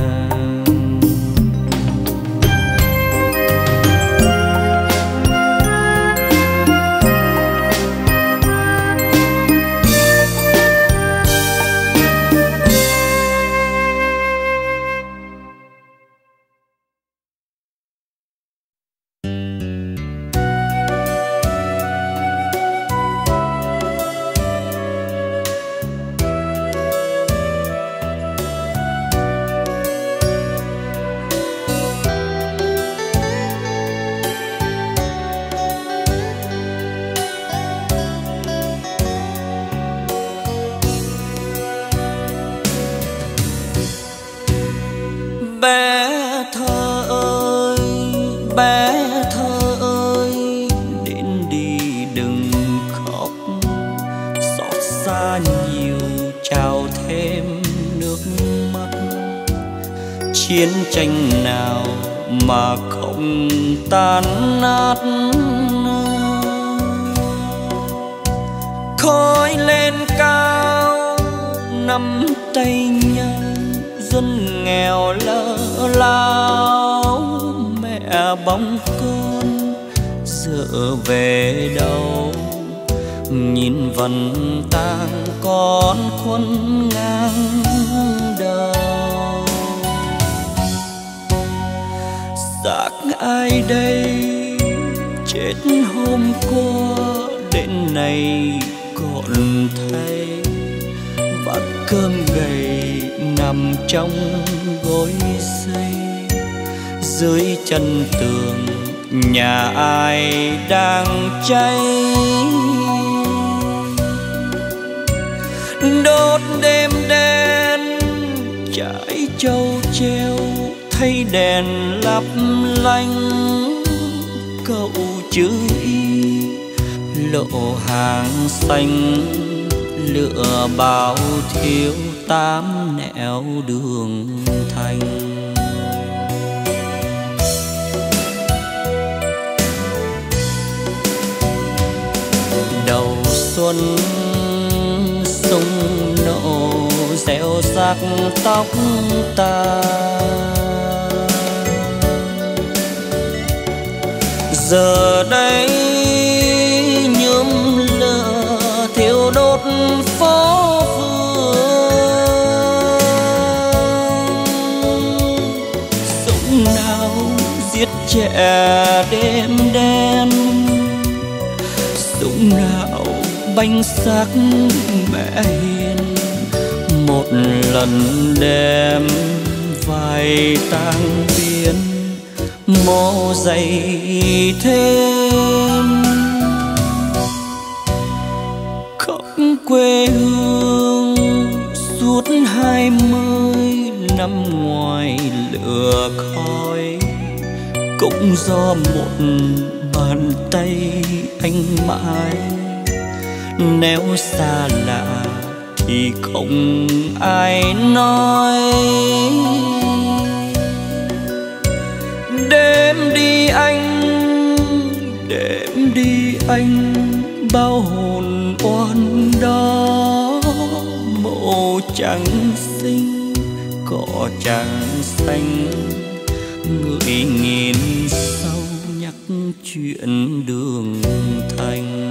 Chiến tranh nào mà không tan nát, khói lên cao nắm tay nhau, dân nghèo lỡ lao. Mẹ bóng con giờ về đâu, nhìn vần tang con khuân ngang đầu. Xác ai đây chết hôm qua đến nay còn thấy, vắt cơm gầy nằm trong gối xây. Dưới chân tường nhà ai đang cháy, đốt đêm đen trải trâu treo thấy đèn lấp lánh. Cậu chữ Y lộ hàng xanh, lựa bao thiếu tám nẻo đường thành. Đầu xuân sung nộ gieo rắc tóc ta, giờ đây nhuốm lửa thiêu đốt phố phường. Súng nào giết trẻ đêm đen, súng nào bánh xác mẹ hiền. Một lần đem vai tang biến, mồ dày thêm. Khóc quê hương suốt 20 năm ngoài lửa khói, cũng do một bàn tay anh mãi. Nếu xa lạ thì không ai nói. Đêm đi anh, đêm đi anh, bao hồn oan đó. Mộ trắng xinh, cỏ trắng xanh, người nghìn sau nhắc chuyện đường thành.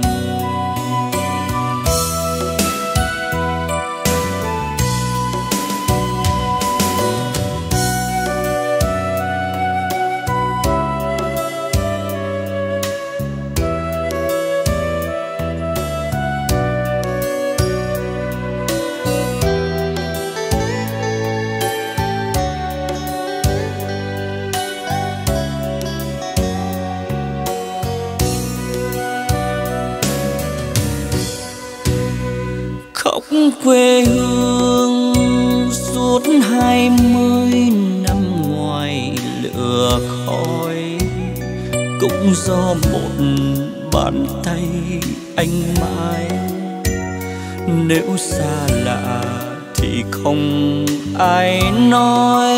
Quê hương suốt 20 năm ngoài lửa khói, cũng do một bàn tay anh mãi. Nếu xa lạ thì không ai nói.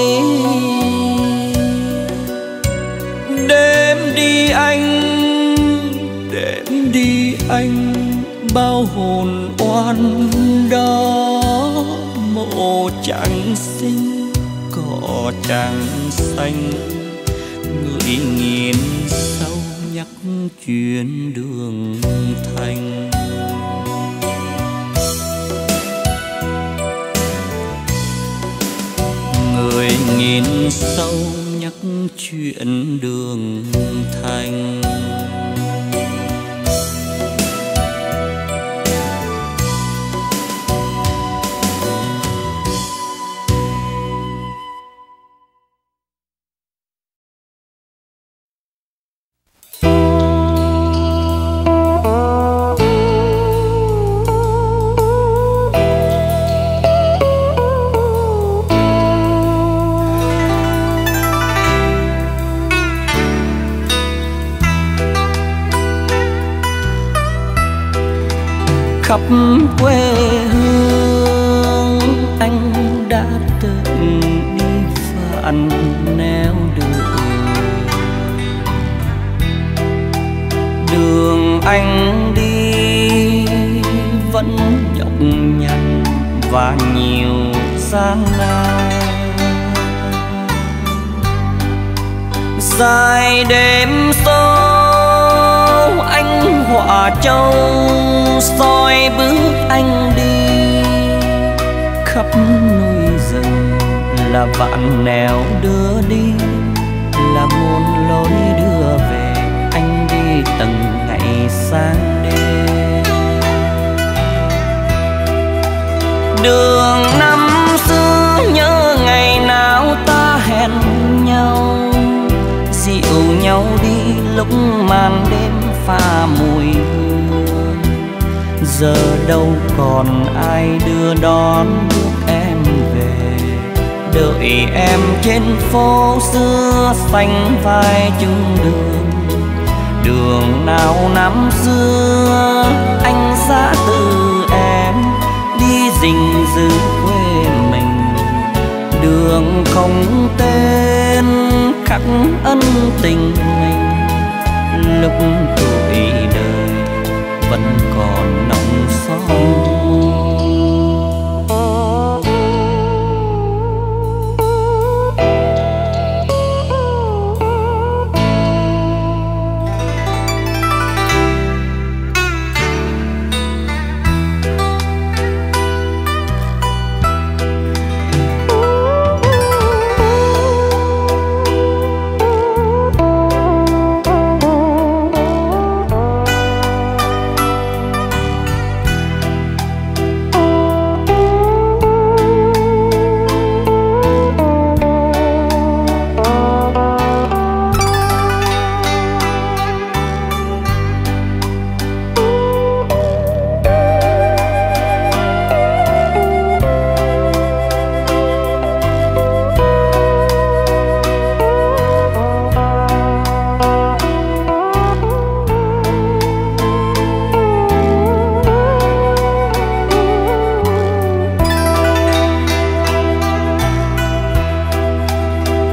Đêm đi anh, đêm đi anh, bao hồn oan đó. Mộ trắng xinh, cỏ trắng xanh, người nghìn sau nhắc chuyện đường thành. Người nghìn sau nhắc chuyện đường thành. Khắp quê hương anh đã từng đi phận nẻo đường. Đường anh đi vẫn nhọc nhằn và nhiều gian nan. Dài đêm sâu anh họa châu soi bước anh đi. Khắp núi rừng là vạn nẻo đưa đi, là muôn lối đưa về. Anh đi từng ngày sáng đêm. Đường năm xưa nhớ ngày nào ta hẹn nhau, dịu nhau đi lúc màn đêm pha mùi hương. Giờ đâu còn ai đưa đón bước em về. Đợi em trên phố xưa xanh vai chung đường. Đường nào năm xưa anh xa từ em đi gìn giữ quê mình. Đường không tên khắc ân tình mình. Lúc tuổi đời vẫn còn nồng son.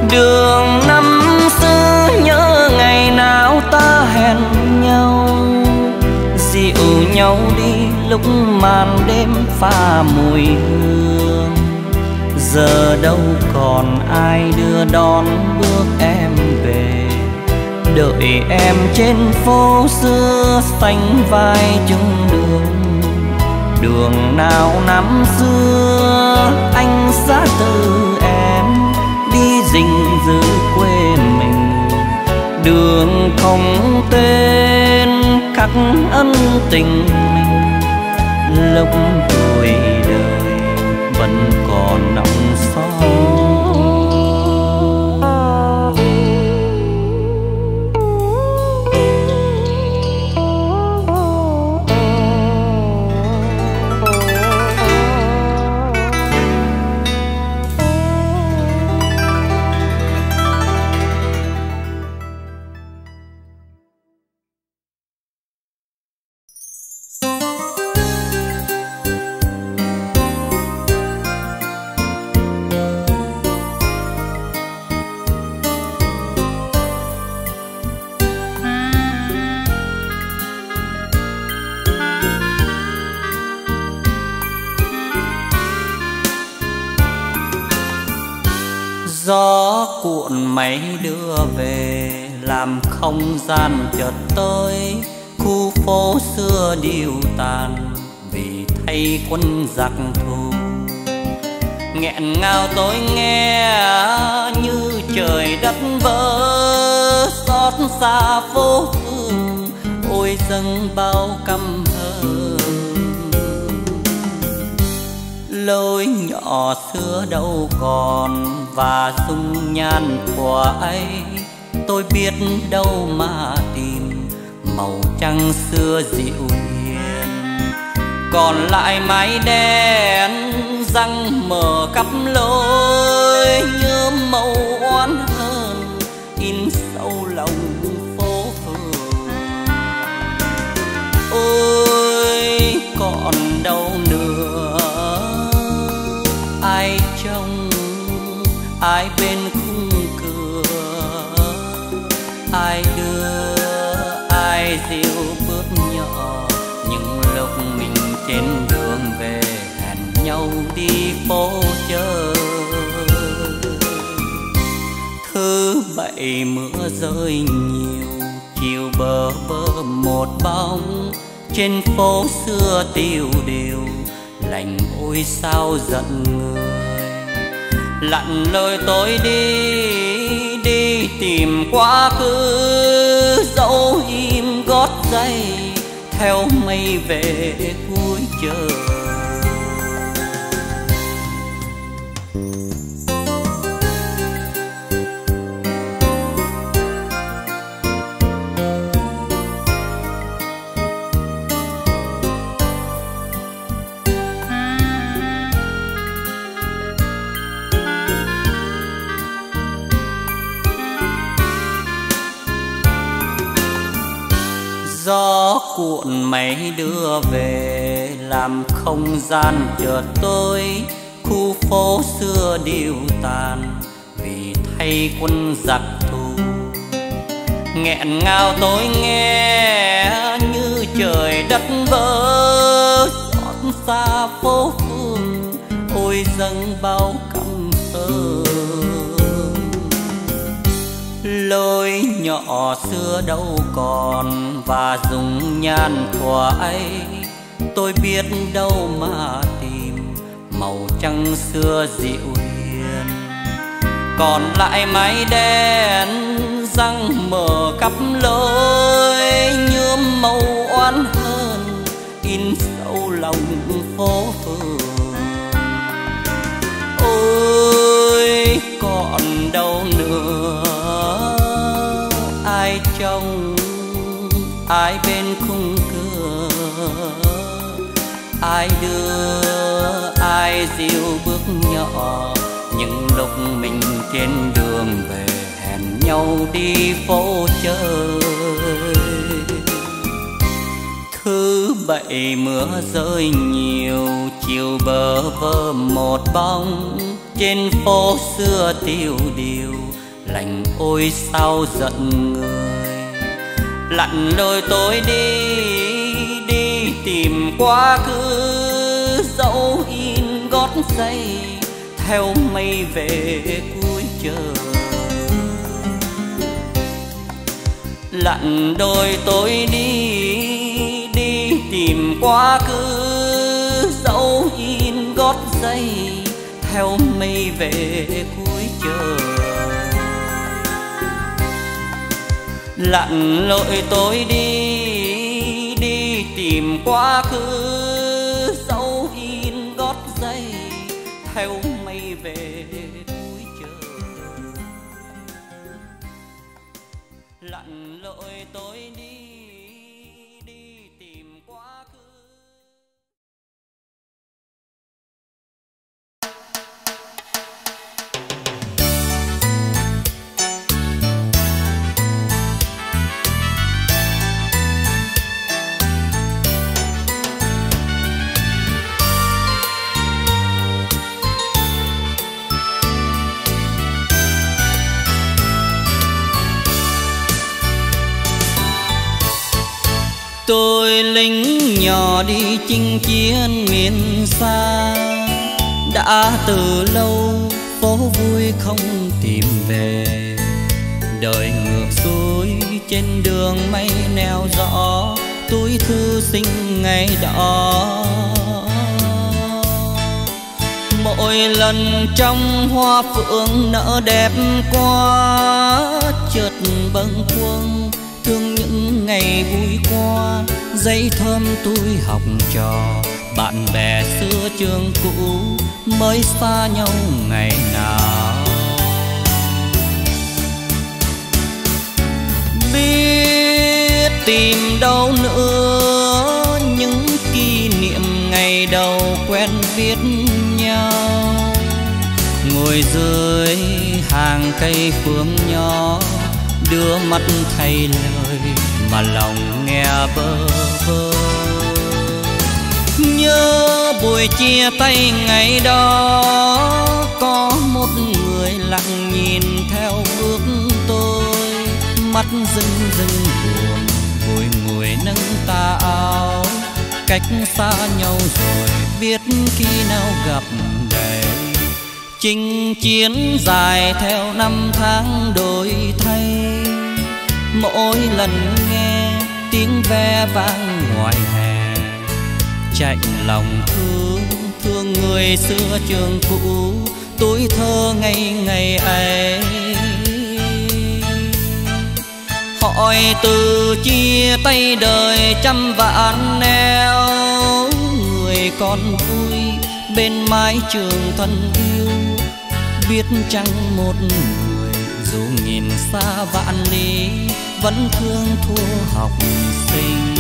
Đường năm xưa nhớ ngày nào ta hẹn nhau, dịu nhau đi lúc màn đêm pha mùi hương. Giờ đâu còn ai đưa đón bước em về, đợi em trên phố xưa xanh vai chung đường. Đường nào năm xưa anh xa từ em đi gìn giữ quê mình. Đường không tên khắc ân tình mình, lúc tuổi đời vẫn còn nóng son. Gió cuộn mây đưa về làm không gian chợt tới. Khu phố xưa điêu tàn vì thay quân giặc thù. Nghẹn ngào tôi nghe như trời đất vỡ, xót xa phố phường ôi dâng bao căm hờn. Lối nhỏ xưa đâu còn và dung nhan của ấy, tôi biết đâu mà tìm màu trắng xưa dịu hiền. Còn lại mái đen răng mở cắp lối, nhớ màu oán hờn in sâu lòng phố phường. Ôi còn đâu nữa, ai trông ai bên khung cửa, ai đưa ai dìu bước nhỏ. Những lúc mình trên đường về hẹn nhau đi phố chơi. Thứ bảy mưa rơi nhiều, chiều bơ vơ một bóng. Trên phố xưa tiêu điều lạnh ôi sao giận người. Lặn lội tôi đi tìm quá khứ, dẫu im gót giày theo mây về cuối trời. Gió cuộn mây đưa về làm không gian chợt tối. Khu phố xưa điêu tàn vì thay quân giặc thù. Nghẹn ngào tôi nghe như trời đất vỡ, xót xa phố phường ôi dâng bao căm hờn. Lối nhỏ xưa đâu còn và dung nhan của ấy, tôi biết đâu mà tìm màu trắng xưa dịu hiền. Còn lại mái đen răng mở cắp lối, nhuốm màu oán hờn in sâu lòng phố phường. Ôi còn đâu nữa, ai trông ai bên khung cửa, ai đưa ai dìu bước nhỏ. Những lúc mình trên đường về hẹn nhau đi phố chơi. Thứ bảy mưa rơi nhiều, chiều bơ vơ một bóng. Trên phố xưa tiêu điều lạnh ôi sao giận người. Lặn đôi tôi đi đi tìm quá khứ, dẫu in gót giày theo mây về cuối trời. Lặn đôi tôi đi đi tìm quá khứ, dẫu in gót giày theo mây về cuối trời. Lặn lội tôi đi đi tìm quá khứ, dẫu in gót giày theo mây về cuối trời. Lặn lội tôi đi đi tìm quá khứ. Tôi lính nhỏ đi chinh chiến miền xa, đã từ lâu phố vui không tìm về. Đời ngược xuôi trên đường mây neo gió, túi thư sinh ngày đó. Mỗi lần trong hoa phượng nở đẹp quá, chợt bâng khuâng thương những ngày vui qua. Giấy thơm tôi học trò, bạn bè xưa trường cũ mới xa nhau ngày nào. Biết tìm đâu nữa những kỷ niệm ngày đầu quen biết nhau. Ngồi dưới hàng cây phương nhỏ, đưa mắt thay lời mà lòng nghe bơ vơ. Nhớ buổi chia tay ngày đó, có một người lặng nhìn theo bước tôi. Mắt rưng rưng buồn, vùi ngùi nâng tà áo. Cách xa nhau rồi biết khi nào gặp đây. Chinh chiến dài theo năm tháng đổi thay, mỗi lần nghe tiếng ve vang ngoài hè, chạy lòng thương người xưa trường cũ, tuổi thơ ngày ngày ấy. Hỏi từ chia tay đời trăm vạn nẻo, người còn vui bên mái trường thân yêu. Biết chăng một người dù nhìn xa vạn lý, vẫn thương thua học sinh.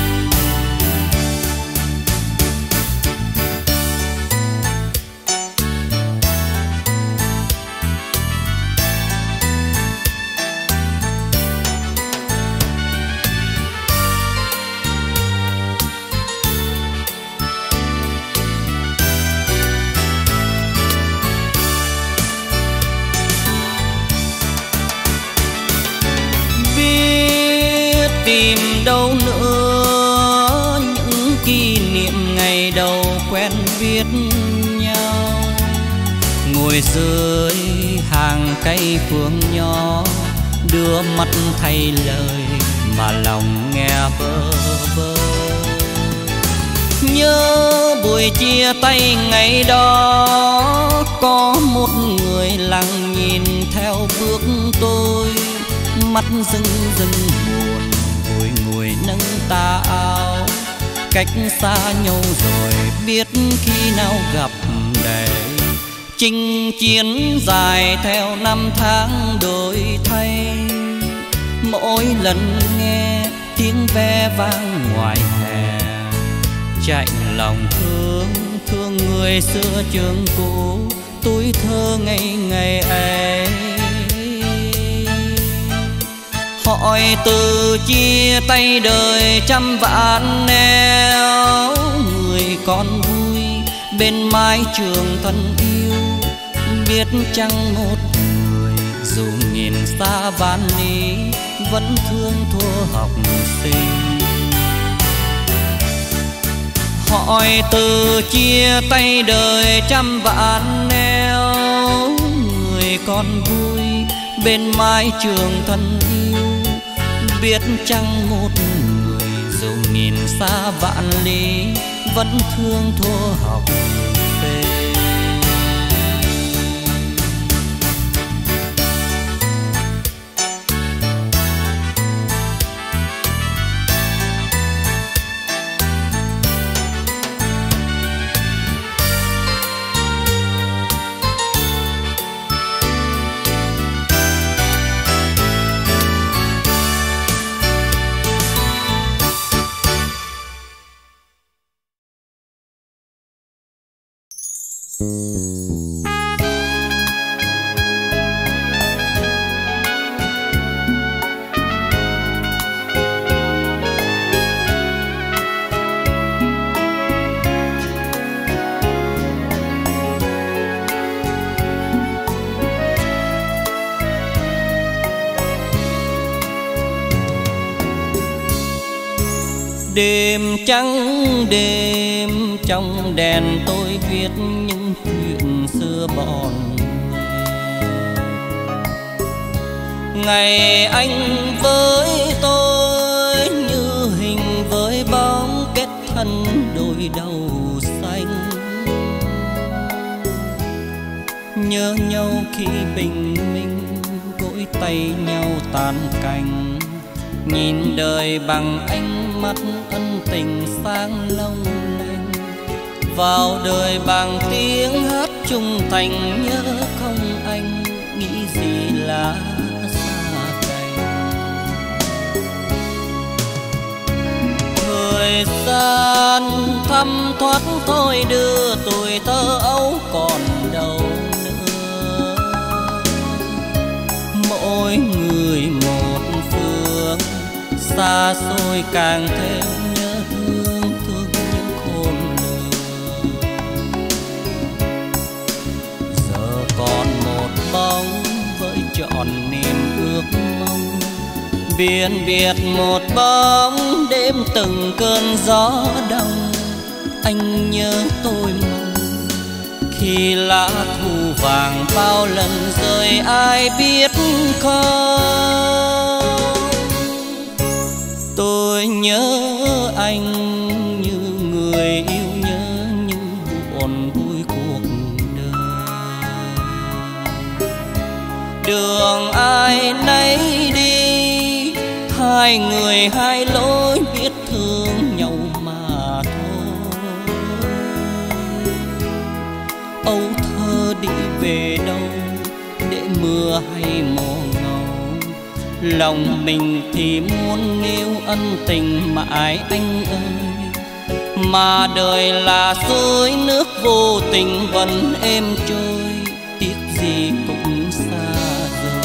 Tìm đâu nữa những kỷ niệm ngày đầu quen biết nhau. Ngồi dưới hàng cây phương nhỏ, đưa mắt thay lời mà lòng nghe bơ vơ. Nhớ buổi chia tay ngày đó, có một người lặng nhìn theo bước tôi. Mắt rưng rưng buồn, vùi ngùi nâng tà áo. Cách xa nhau rồi biết khi nào gặp để. Chinh chiến dài theo năm tháng đổi thay, mỗi lần nghe tiếng ve vang ngoài hè, chạy lòng thương người xưa trường cũ, tuổi thơ ngày ngày ấy. Hỏi từ chia tay đời trăm vạn nẻo, người còn vui bên mái trường thân yêu. Biết chăng một người dù xa vạn lý, vẫn thương thua học sinh. Hỏi từ chia tay đời trăm vạn neo, người con vui bên mái trường thân yêu. Biết chăng một người dù nghìn xa vạn lý, vẫn thương thua học về. Đêm trắng đêm trong đèn tôi viết những chuyện xưa bọn ngày anh với tôi như hình với bóng kết thân đôi đầu xanh. Nhớ nhau khi bình minh gối tay nhau tán cành, nhìn đời bằng ánh mắt ân tình sáng long lanh, vào đời bằng tiếng hát trung thành. Nhớ không anh nghĩ gì là xa cách. Thời gian thấm thoát thôi đưa tuổi thơ ấu còn đâu nữa. Mỗi người một phương, xa xôi càng thêm nhớ thương, thương những khôn lường. Giờ còn một bóng với trọn niềm ước mong, biển biệt một bóng đêm từng cơn gió đông. Anh nhớ tôi mong khi lá thu vàng bao lần rơi ai biết không. Tôi nhớ anh như người yêu nhớ những buồn vui cuộc đời. Đường ai nấy đi, hai người hai lối biết thương nhau mà thôi. Âu thơ đi về đâu để mưa hay mùa ngâu, lòng mình thì muốn níu ân tình mãi anh ơi. Mà đời là suối nước vô tình vẫn êm trôi, tiếc gì cũng xa rồi.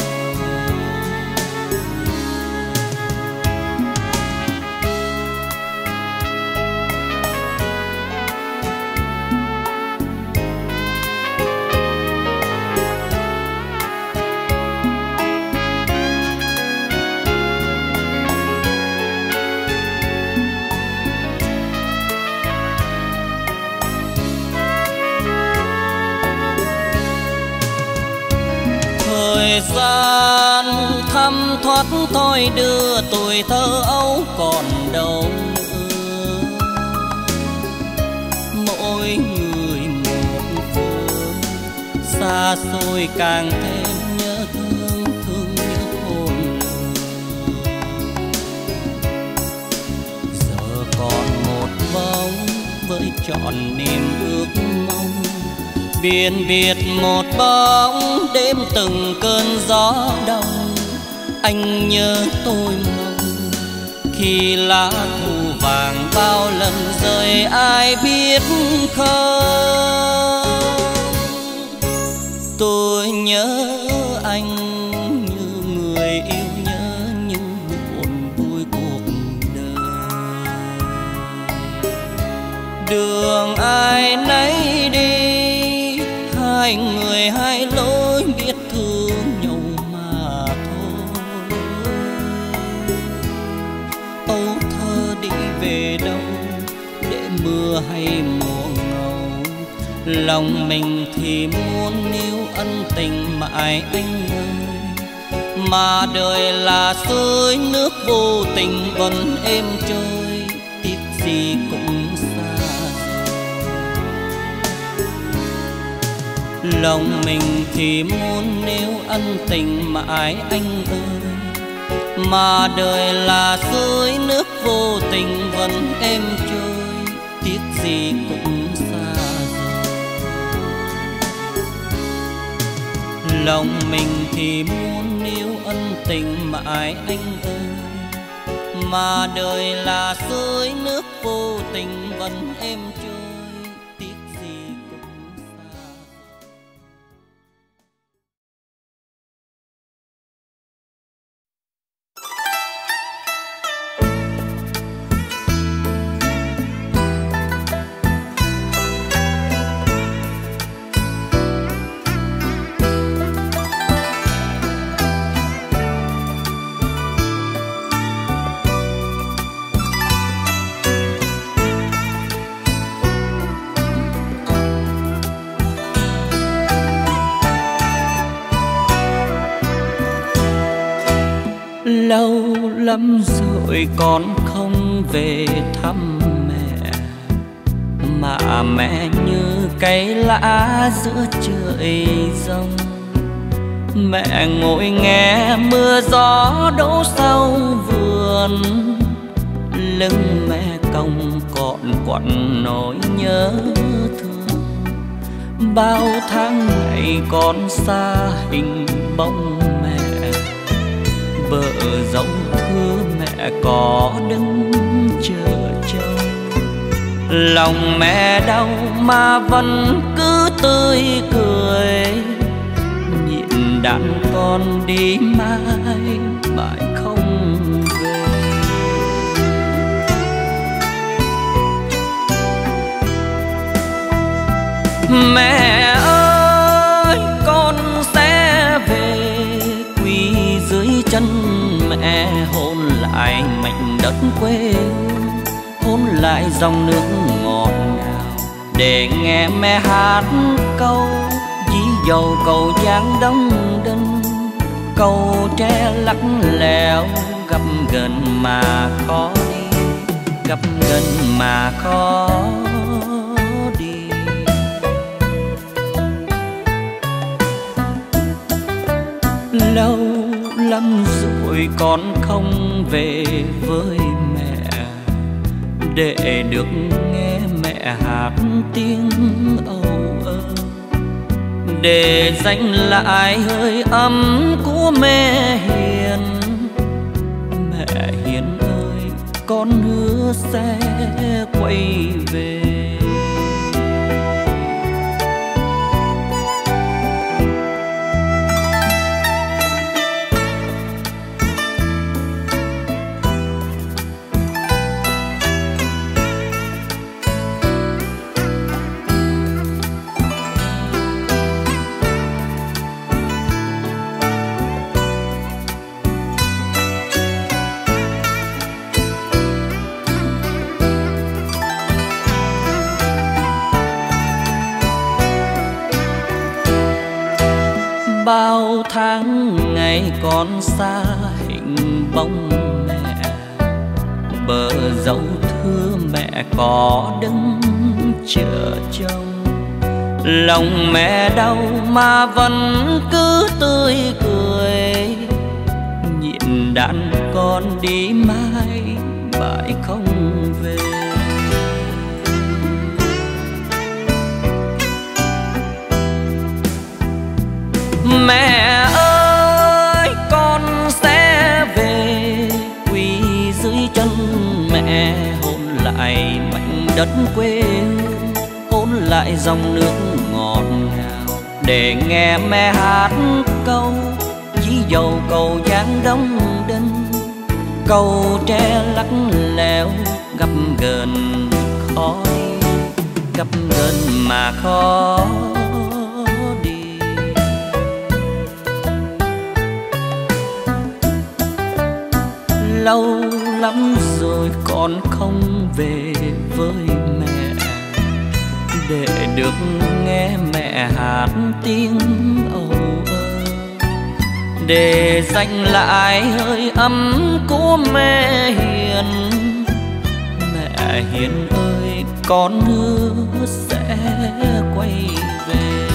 Thời gian thấm thoát thôi đưa tuổi thơ ấu còn đâu nữa. Mỗi người một phương, xa xôi càng thêm nhớ thương, thương nhớ khôn lường. Giờ còn một bóng với trọn niềm ước mong, biển biệt một bóng đêm từng cơn gió đông. Anh nhớ tôi mong khi lá thu vàng bao lần rơi ai biết không. Tôi nhớ anh như người yêu nhớ những buồn vui cuộc đời. Đường ai nấy đi, hai người hai lối biết thương nhau mà thôi. Lòng mình thì muốn níu ân tình mãi anh ơi, mà đời là suối nước vô tình vẫn êm trôi, tiếc gì cũng xa rồi. Lòng mình thì muốn níu ân tình mãi anh ơi, mà đời là suối nước vô tình vẫn êm trôi, tiếc gì cũng xa rồi. Lòng mình thì muốn níu ân tình mãi anh ơi, mà đời là suối nước vô tình vẫn êm trôi, tiếc gì cũng xa rồi. Lâu lắm rồi con không về thăm mẹ, mà mẹ như cây lá giữa trời giông. Mẹ ngồi nghe mưa gió đổ sau vườn, lưng mẹ cong còn quặn nỗi nhớ thương. Bao tháng ngày con xa hình bóng mẹ, vợ dấu thưa mẹ có đứng chờ trông. Lòng mẹ đau mà vẫn cứ tươi cười, nhịn đàn con đi mãi mãi không về. Mẹ ơi con sẽ về, quỳ dưới chân mẹ hôn lại mảnh đất quê, hôn lại dòng nước ngọt ngào, để nghe mẹ hát câu dí dầu cầu Giang Đông Đinh. Cầu tre lắc lẻo gặp gần mà khó đi, gặp gần mà khó đi. Lâu lắm rồi con không về với mẹ, để được nghe mẹ hát tiếng âu ơ, để dành lại hơi ấm của mẹ hiền. Mẹ hiền ơi con hứa sẽ quay về. Bao tháng ngày con xa hình bóng mẹ, bờ dấu thưa mẹ có đứng chờ trông. Lòng mẹ đau mà vẫn cứ tươi cười, nhịn đàn con đi mãi mãi không về. Mẹ ơi con sẽ về, quỳ dưới chân mẹ hôn lại mảnh đất quê, hôn lại dòng nước ngọt ngào, để nghe mẹ hát câu dí dầu cầu Giang Đông Đinh. Cầu tre lắc lẻo gặp gần khó đi, gặp gần mà khó. Lâu lắm rồi con không về với mẹ, để được nghe mẹ hát tiếng âu ơ, để dành lại hơi ấm của mẹ Hiền. Mẹ Hiền ơi, con hứa sẽ quay về.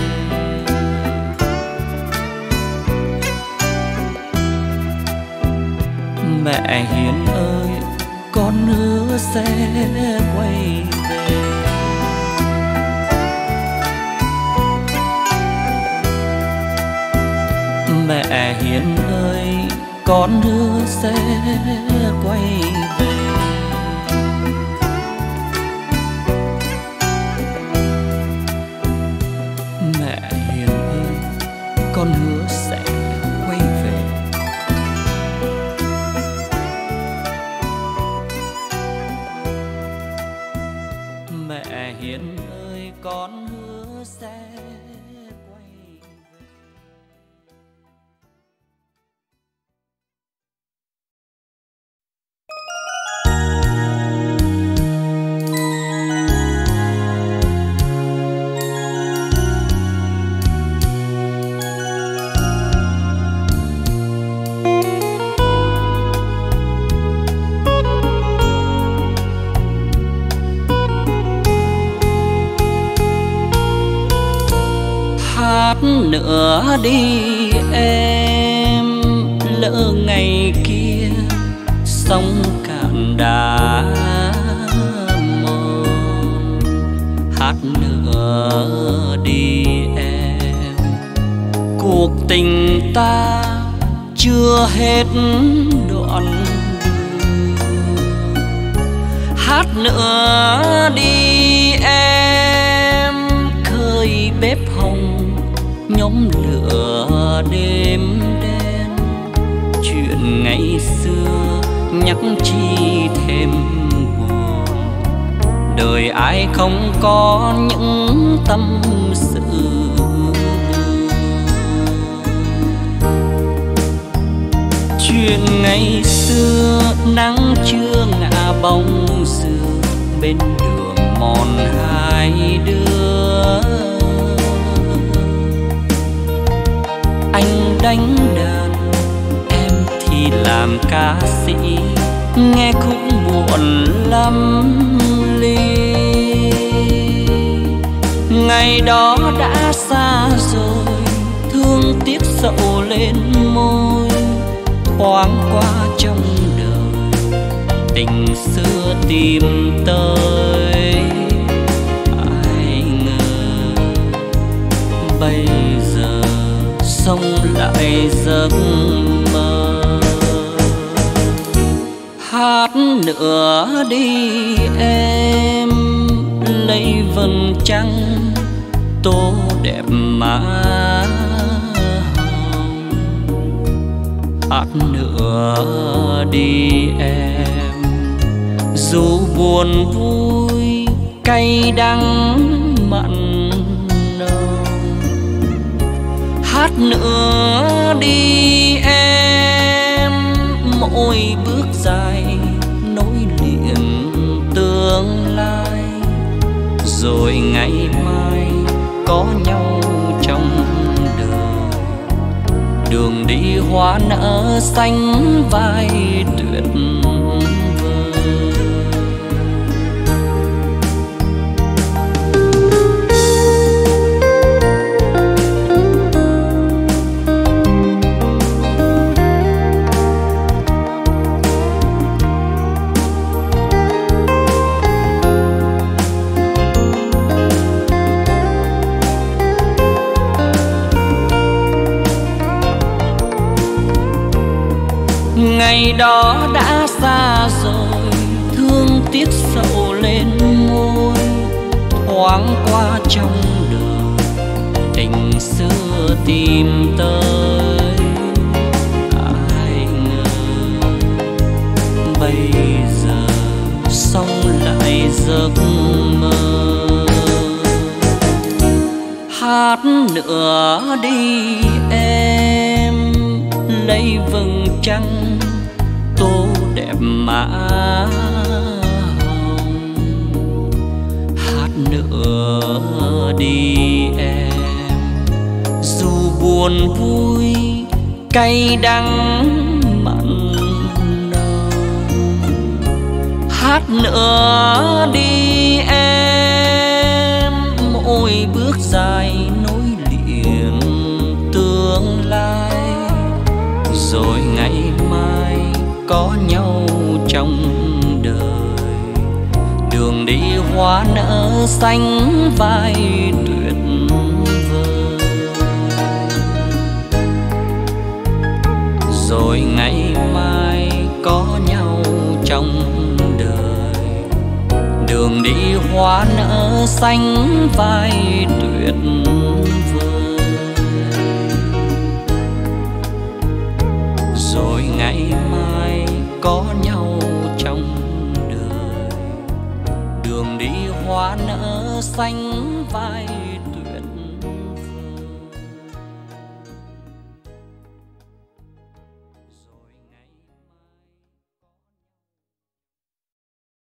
Mẹ Hiền ơi, con hứa sẽ quay về. Mẹ Hiền ơi, con hứa sẽ quay về. Mẹ Hiền ơi, con hứa sẽ quay về. Mẹ Hiền ơi, con hứa sẽ quay về. Nữa đi em, lỡ ngày kia sông cạn đã mòn. Hát nữa đi em, cuộc tình ta chưa hết đoạn đường. Hát nữa đi em, khơi bếp hồng nhóm lửa đêm đen. Chuyện ngày xưa nhắc chi thêm buồn, đời ai không có những tâm sự. Chuyện ngày xưa nắng chưa ngả bóng sương, bên đường mòn hai đứa. Anh đánh đàn, em thì làm ca sĩ, nghe khúc buồn lắm ly. Ngày đó đã xa rồi, thương tiếc sầu lên môi. Thoáng qua trong đời, tình xưa tìm tới. Ai ngờ bây giờ sống lại giấc mơ. Hát nữa đi em, lấy vầng trăng tô đẹp má hồng. Hát nữa đi em, dù buồn vui cay đắng mặn nồng. Hát nữa đi em, mỗi bước dài nối liền tương lai. Rồi ngày mai có nhau trong đời, đường đi hoa nở xanh vai tuyệt vời. Ngày đó đã xa rồi, thương tiếc sầu lên môi. Thoáng qua trong đời, tình xưa tìm tới. Ai ngờ bây giờ sống lại giấc mơ. Hát nữa đi em, lấy vầng trăng tô đẹp má hồng. Hát nữa đi em, dù buồn vui cay đắng mặn nồng. Hát nữa đi em, mỗi bước dài nối liền tương lai, rồi ngày mai có nhau trong đời. Đường đi hoa nở xanh vai tuyệt vời, rồi ngày mai có nhau trong đời. Đường đi hoa nở xanh vai tuyệt vời, rồi ngày mai có nhau trong đời. Đường đi hoa nở xanh vai